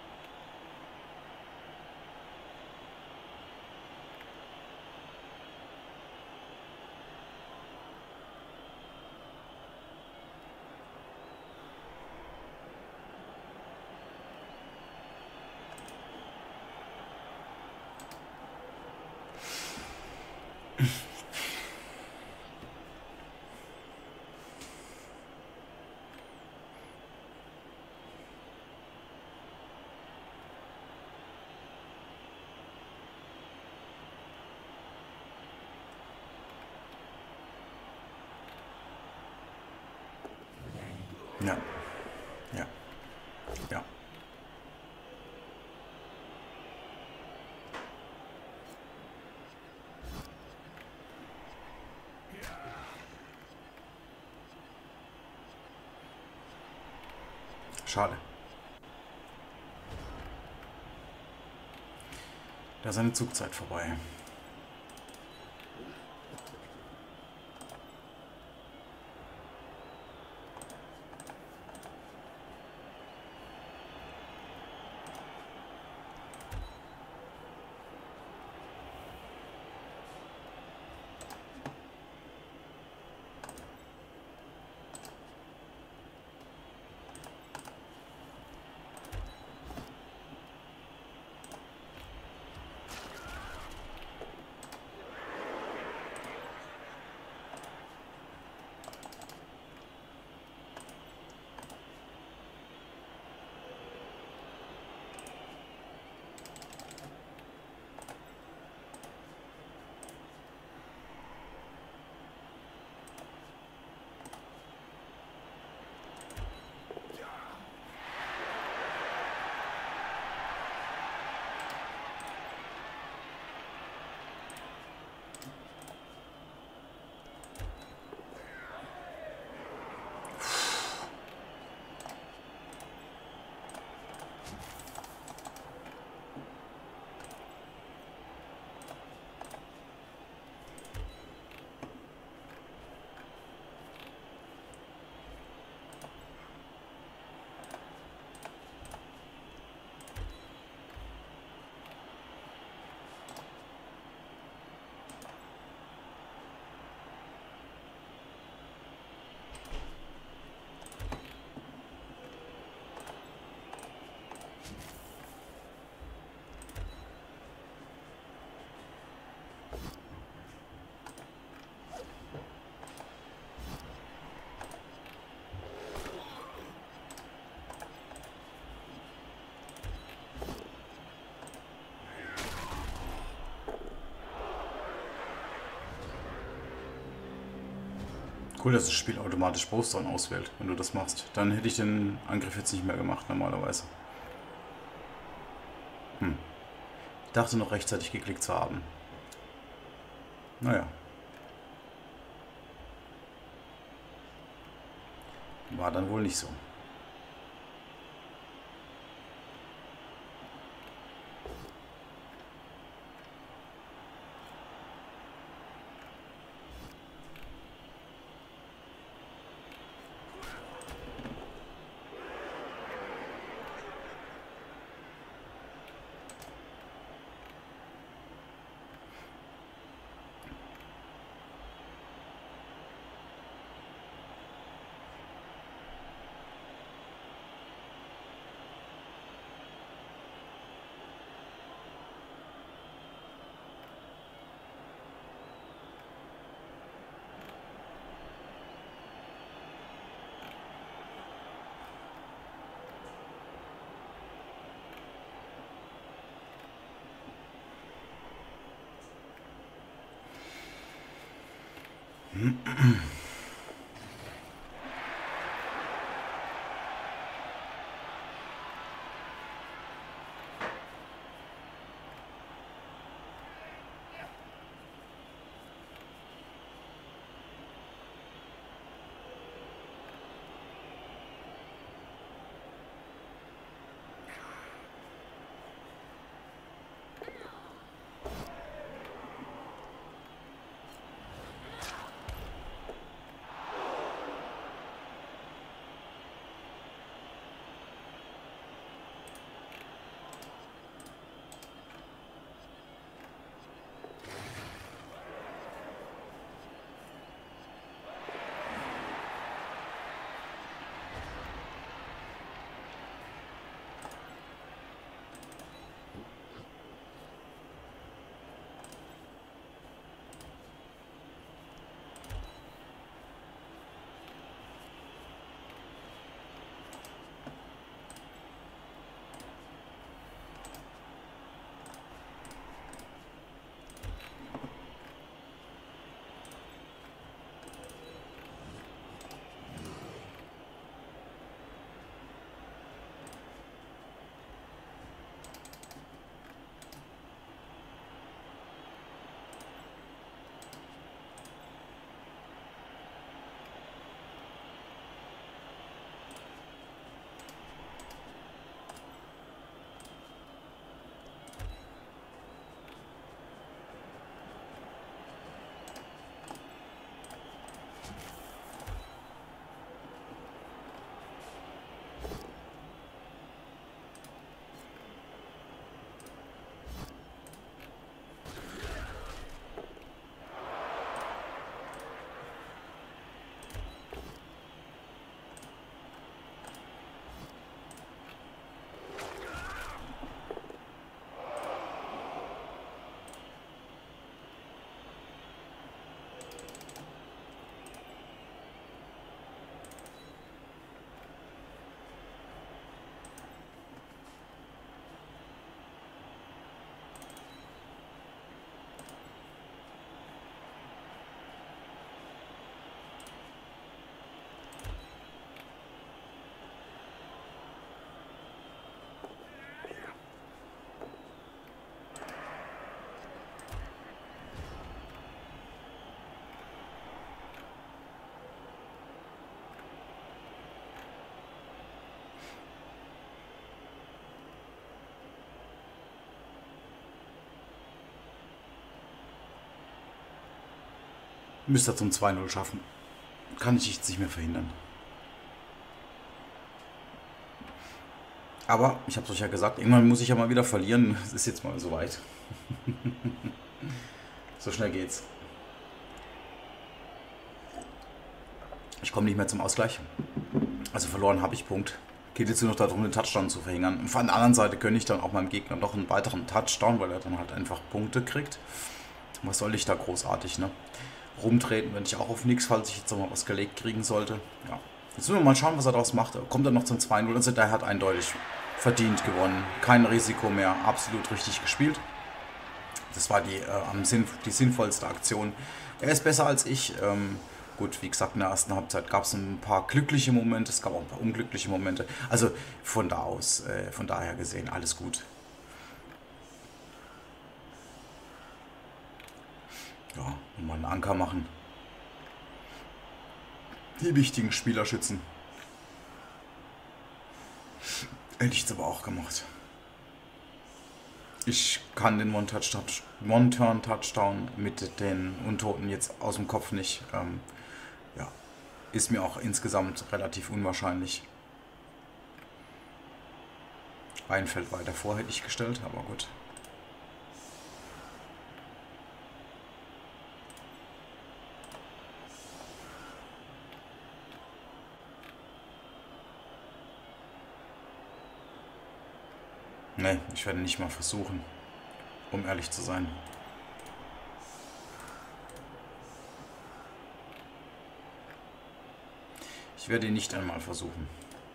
Ja. Ja. Ja. Schade. Da ist eine Zugzeit vorbei. Cool, dass das Spiel automatisch Bowstone auswählt, wenn du das machst. Dann hätte ich den Angriff jetzt nicht mehr gemacht, normalerweise. Hm. Ich dachte noch rechtzeitig geklickt zu haben. Naja. War dann wohl nicht so. Müsste er zum zwei null schaffen. Kann ich jetzt nicht mehr verhindern. Aber ich habe es euch ja gesagt, irgendwann muss ich ja mal wieder verlieren. Es ist jetzt mal soweit. So schnell geht's. Ich komme nicht mehr zum Ausgleich. Also verloren habe ich Punkt. Geht jetzt nur noch darum, den Touchdown zu verhindern. Und von der anderen Seite gönne ich dann auch meinem Gegner noch einen weiteren Touchdown, weil er dann halt einfach Punkte kriegt. Was soll ich da großartig, ne? Rumtreten, wenn ich auch auf nichts, falls ich jetzt noch mal was gelegt kriegen sollte. Ja. Jetzt müssen wir mal schauen, was er daraus macht. Kommt er noch zum zwei null? Also der hat eindeutig verdient gewonnen. Kein Risiko mehr. Absolut richtig gespielt. Das war die, äh, am Sinn, die sinnvollste Aktion. Er ist besser als ich. Ähm, gut, wie gesagt, in der ersten Halbzeit gab es ein paar glückliche Momente, es gab auch ein paar unglückliche Momente. Also von da aus, äh, von daher gesehen, alles gut. Ja, und mal einen Anker machen. Die wichtigen Spieler schützen. Hätte ich jetzt aber auch gemacht. Ich kann den One-Turn-Touchdown mit den Untoten jetzt aus dem Kopf nicht. Ähm, ja, ist mir auch insgesamt relativ unwahrscheinlich. Ein Feld weiter vor hätte ich gestellt, aber gut. Ne, ich werde nicht mal versuchen, um ehrlich zu sein. Ich werde ihn nicht einmal versuchen.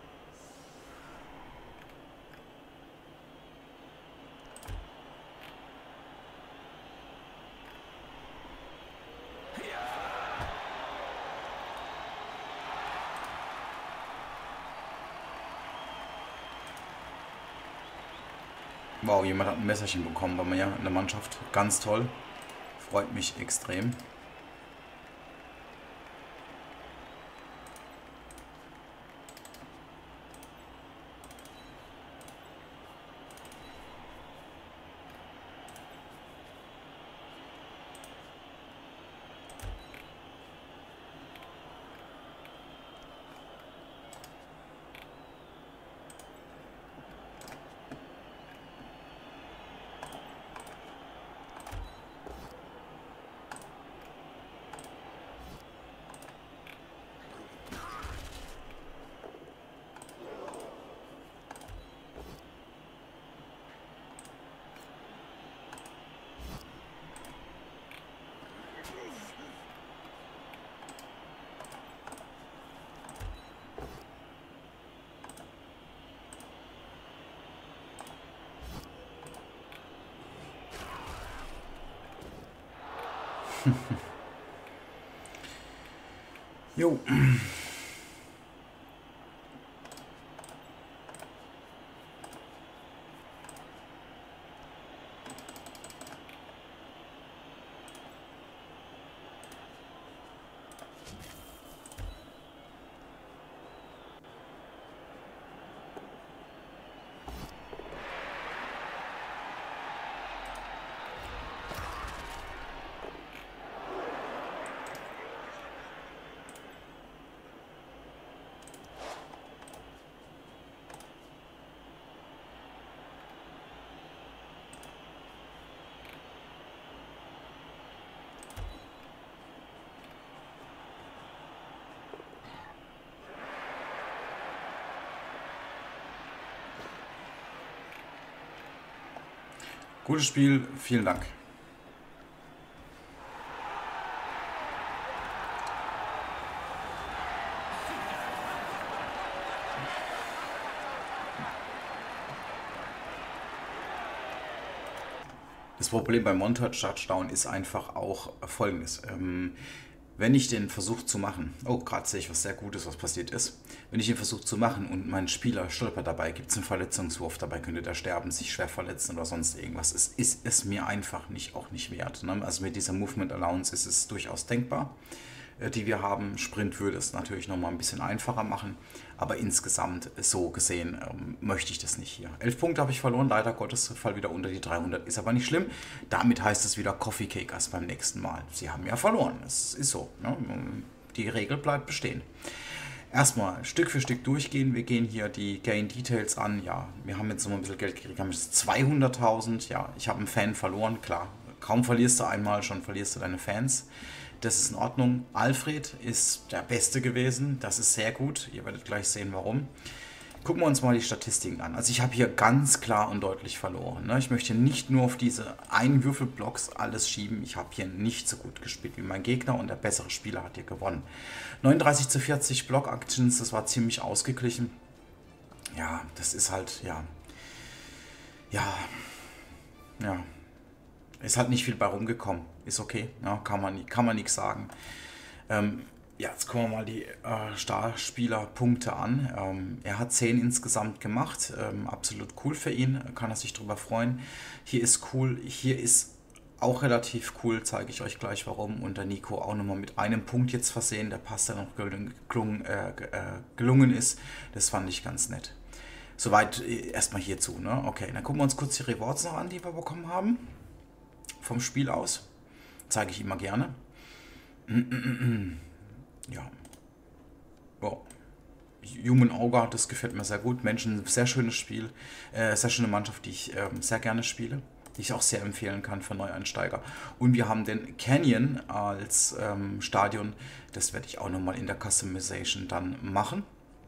Wow, jemand hat ein Messerchen bekommen bei mir in der Mannschaft. Ganz toll. Freut mich extrem. Jo. Gutes Spiel, vielen Dank. Das Problem beim One-Touch-Touchdown ist einfach auch folgendes. Ähm, wenn ich den Versuch zu machen, oh, gerade sehe ich was sehr Gutes, was passiert ist. Wenn ich den Versuch zu machen und mein Spieler stolpert dabei, gibt es einen Verletzungswurf, dabei könnte der sterben, sich schwer verletzen oder sonst irgendwas. Es ist es mir einfach nicht, auch nicht wert. Ne? Also mit dieser Movement Allowance ist es durchaus denkbar. die wir haben. Sprint würde es natürlich nochmal ein bisschen einfacher machen, aber insgesamt so gesehen ähm, möchte ich das nicht hier. elf Punkte habe ich verloren, leider Gottes, Fall wieder unter die dreihundert, ist aber nicht schlimm. Damit heißt es wieder Coffee Cakers beim nächsten Mal. Sie haben ja verloren, das ist so, ne? Die Regel bleibt bestehen. Erstmal Stück für Stück durchgehen. Wir gehen hier die Gain Details an. Ja, wir haben jetzt noch ein bisschen Geld gekriegt. Wir haben jetzt zweihunderttausend. Ja, ich habe einen Fan verloren, klar. Kaum verlierst du einmal, schon verlierst du deine Fans. Das ist in Ordnung. Alfred ist der Beste gewesen. Das ist sehr gut. Ihr werdet gleich sehen, warum. Gucken wir uns mal die Statistiken an. Also ich habe hier ganz klar und deutlich verloren. Ne? Ich möchte nicht nur auf diese einen Würfelblocks alles schieben. Ich habe hier nicht so gut gespielt wie mein Gegner und der bessere Spieler hat hier gewonnen. neununddreißig zu vierzig Block-Actions, das war ziemlich ausgeglichen. Ja, das ist halt, ja, ja, ja, ist halt nicht viel bei rumgekommen. Ist okay, ja, kann man, kann man nichts sagen. Ähm, Ja, jetzt gucken wir mal die äh, Starspielerpunkte an. Ähm, er hat zehn insgesamt gemacht. Ähm, absolut cool für ihn. Kann er sich drüber freuen. Hier ist cool. Hier ist auch relativ cool. Zeige ich euch gleich warum. Und der Nico auch nochmal mit einem Punkt jetzt versehen. Der Pass, der noch gelungen, äh, äh, gelungen ist. Das fand ich ganz nett. Soweit äh, erstmal hierzu. Ne? Okay, dann gucken wir uns kurz die Rewards noch an, die wir bekommen haben. Vom Spiel aus. Zeige ich immer gerne. Ja. Oh. Human Ogre, das gefällt mir sehr gut. Menschen, sehr schönes Spiel. Äh, sehr schöne Mannschaft, die ich ähm, sehr gerne spiele. Die ich auch sehr empfehlen kann für Neueinsteiger. Und wir haben den Canyon als ähm, Stadion. Das werde ich auch nochmal in der Customization dann machen.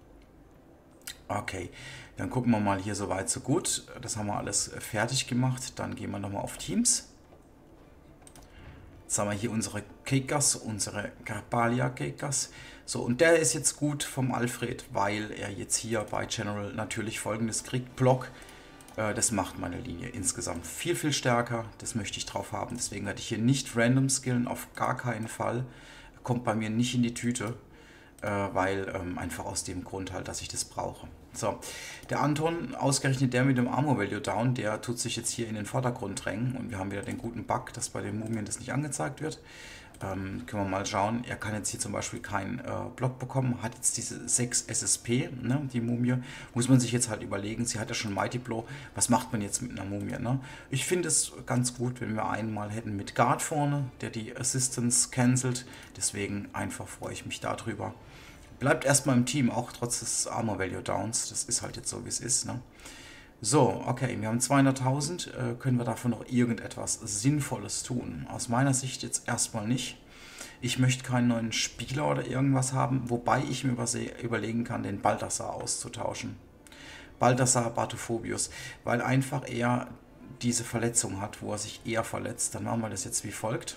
Okay, dann gucken wir mal hier, soweit so gut. Das haben wir alles fertig gemacht. Dann gehen wir nochmal auf Teams. Jetzt haben wir hier unsere Cakers, unsere Garbalia Cakers. So, und der ist jetzt gut vom Alfred, weil er jetzt hier bei General natürlich Folgendes kriegt. Block, äh, das macht meine Linie insgesamt viel, viel stärker. Das möchte ich drauf haben. Deswegen werde ich hier nicht random skillen, auf gar keinen Fall. Kommt bei mir nicht in die Tüte, äh, weil ähm, einfach aus dem Grund halt, dass ich das brauche. So, der Anton, ausgerechnet der mit dem Armor Value Down, der tut sich jetzt hier in den Vordergrund drängen und wir haben wieder den guten Bug, dass bei den Mumien das nicht angezeigt wird. Ähm, können wir mal schauen, er kann jetzt hier zum Beispiel keinen äh, Block bekommen, hat jetzt diese sechs S S P, ne, die Mumie, muss man sich jetzt halt überlegen, sie hat ja schon Mighty Blow, was macht man jetzt mit einer Mumie, ne? Ich finde es ganz gut, wenn wir einen mal hätten mit Guard vorne, der die Assistance cancelt, deswegen einfach freue ich mich darüber. Bleibt erstmal im Team, auch trotz des Armor Value Downs. Das ist halt jetzt so, wie es ist. Ne? So, okay, wir haben zweihunderttausend. Äh, können wir davon noch irgendetwas Sinnvolles tun? Aus meiner Sicht jetzt erstmal nicht. Ich möchte keinen neuen Spieler oder irgendwas haben, wobei ich mir überlegen kann, den Balthasar auszutauschen. Balthasar Bartophobius, weil einfach er diese Verletzung hat, wo er sich eher verletzt. Dann machen wir das jetzt wie folgt.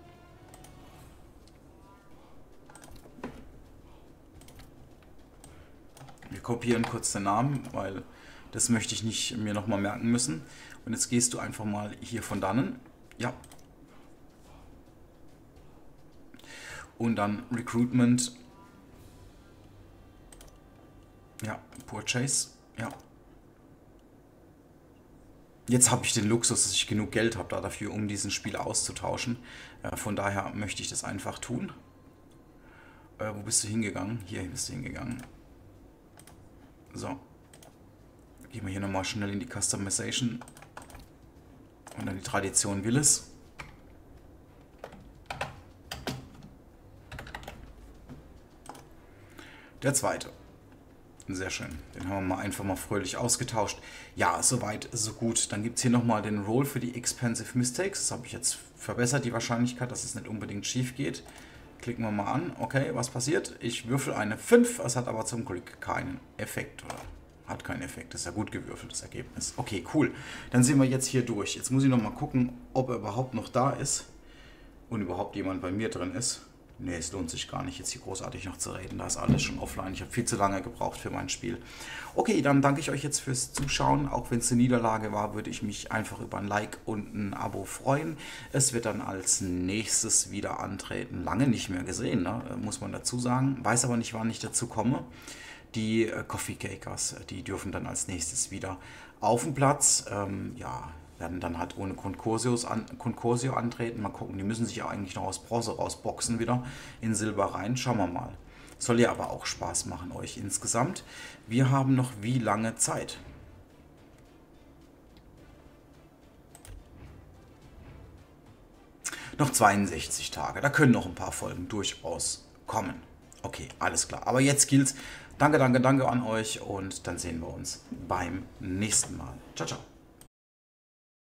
Wir kopieren kurz den Namen, weil das möchte ich nicht mir nochmal merken müssen. Und jetzt gehst du einfach mal hier von dannen. Ja. Und dann Recruitment. Ja, Purchase. Ja. Jetzt habe ich den Luxus, dass ich genug Geld habe da dafür, um diesen Spieler auszutauschen. Äh, von daher möchte ich das einfach tun. Äh, wo bist du hingegangen? Hier bist du hingegangen. So, gehen wir hier nochmal schnell in die Customization und dann die Tradition will es. Der zweite. Sehr schön. Den haben wir mal einfach mal fröhlich ausgetauscht. Ja, soweit, so gut. Dann gibt es hier nochmal den Roll für die Expensive Mistakes. Das habe ich jetzt verbessert, die Wahrscheinlichkeit, dass es nicht unbedingt schief geht. Klicken wir mal an. Okay, was passiert? Ich würfel eine fünf, es hat aber zum Glück keinen Effekt. Oder hat keinen Effekt. Das ist ja gut gewürfelt, das Ergebnis. Okay, cool. Dann sind wir jetzt hier durch. Jetzt muss ich noch mal gucken, ob er überhaupt noch da ist. Und überhaupt jemand bei mir drin ist. Nee, es lohnt sich gar nicht, jetzt hier großartig noch zu reden. Da ist alles schon offline. Ich habe viel zu lange gebraucht für mein Spiel. Okay, dann danke ich euch jetzt fürs Zuschauen. Auch wenn es eine Niederlage war, würde ich mich einfach über ein Like und ein Abo freuen. Es wird dann als nächstes wieder antreten. Lange nicht mehr gesehen, ne? Muss man dazu sagen. Weiß aber nicht, wann ich dazu komme. Die äh, Coffee Cakers, die dürfen dann als nächstes wieder auf den Platz. Ähm, ja, werden dann halt ohne Concursios an, Concursio antreten. Mal gucken, die müssen sich ja eigentlich noch aus Bronze rausboxen wieder in Silber rein. Schauen wir mal. Soll ja aber auch Spaß machen euch insgesamt. Wir haben noch wie lange Zeit? Noch zweiundsechzig Tage. Da können noch ein paar Folgen durchaus kommen. Okay, alles klar. Aber jetzt gilt's. Danke, danke, danke an euch und dann sehen wir uns beim nächsten Mal. Ciao, ciao.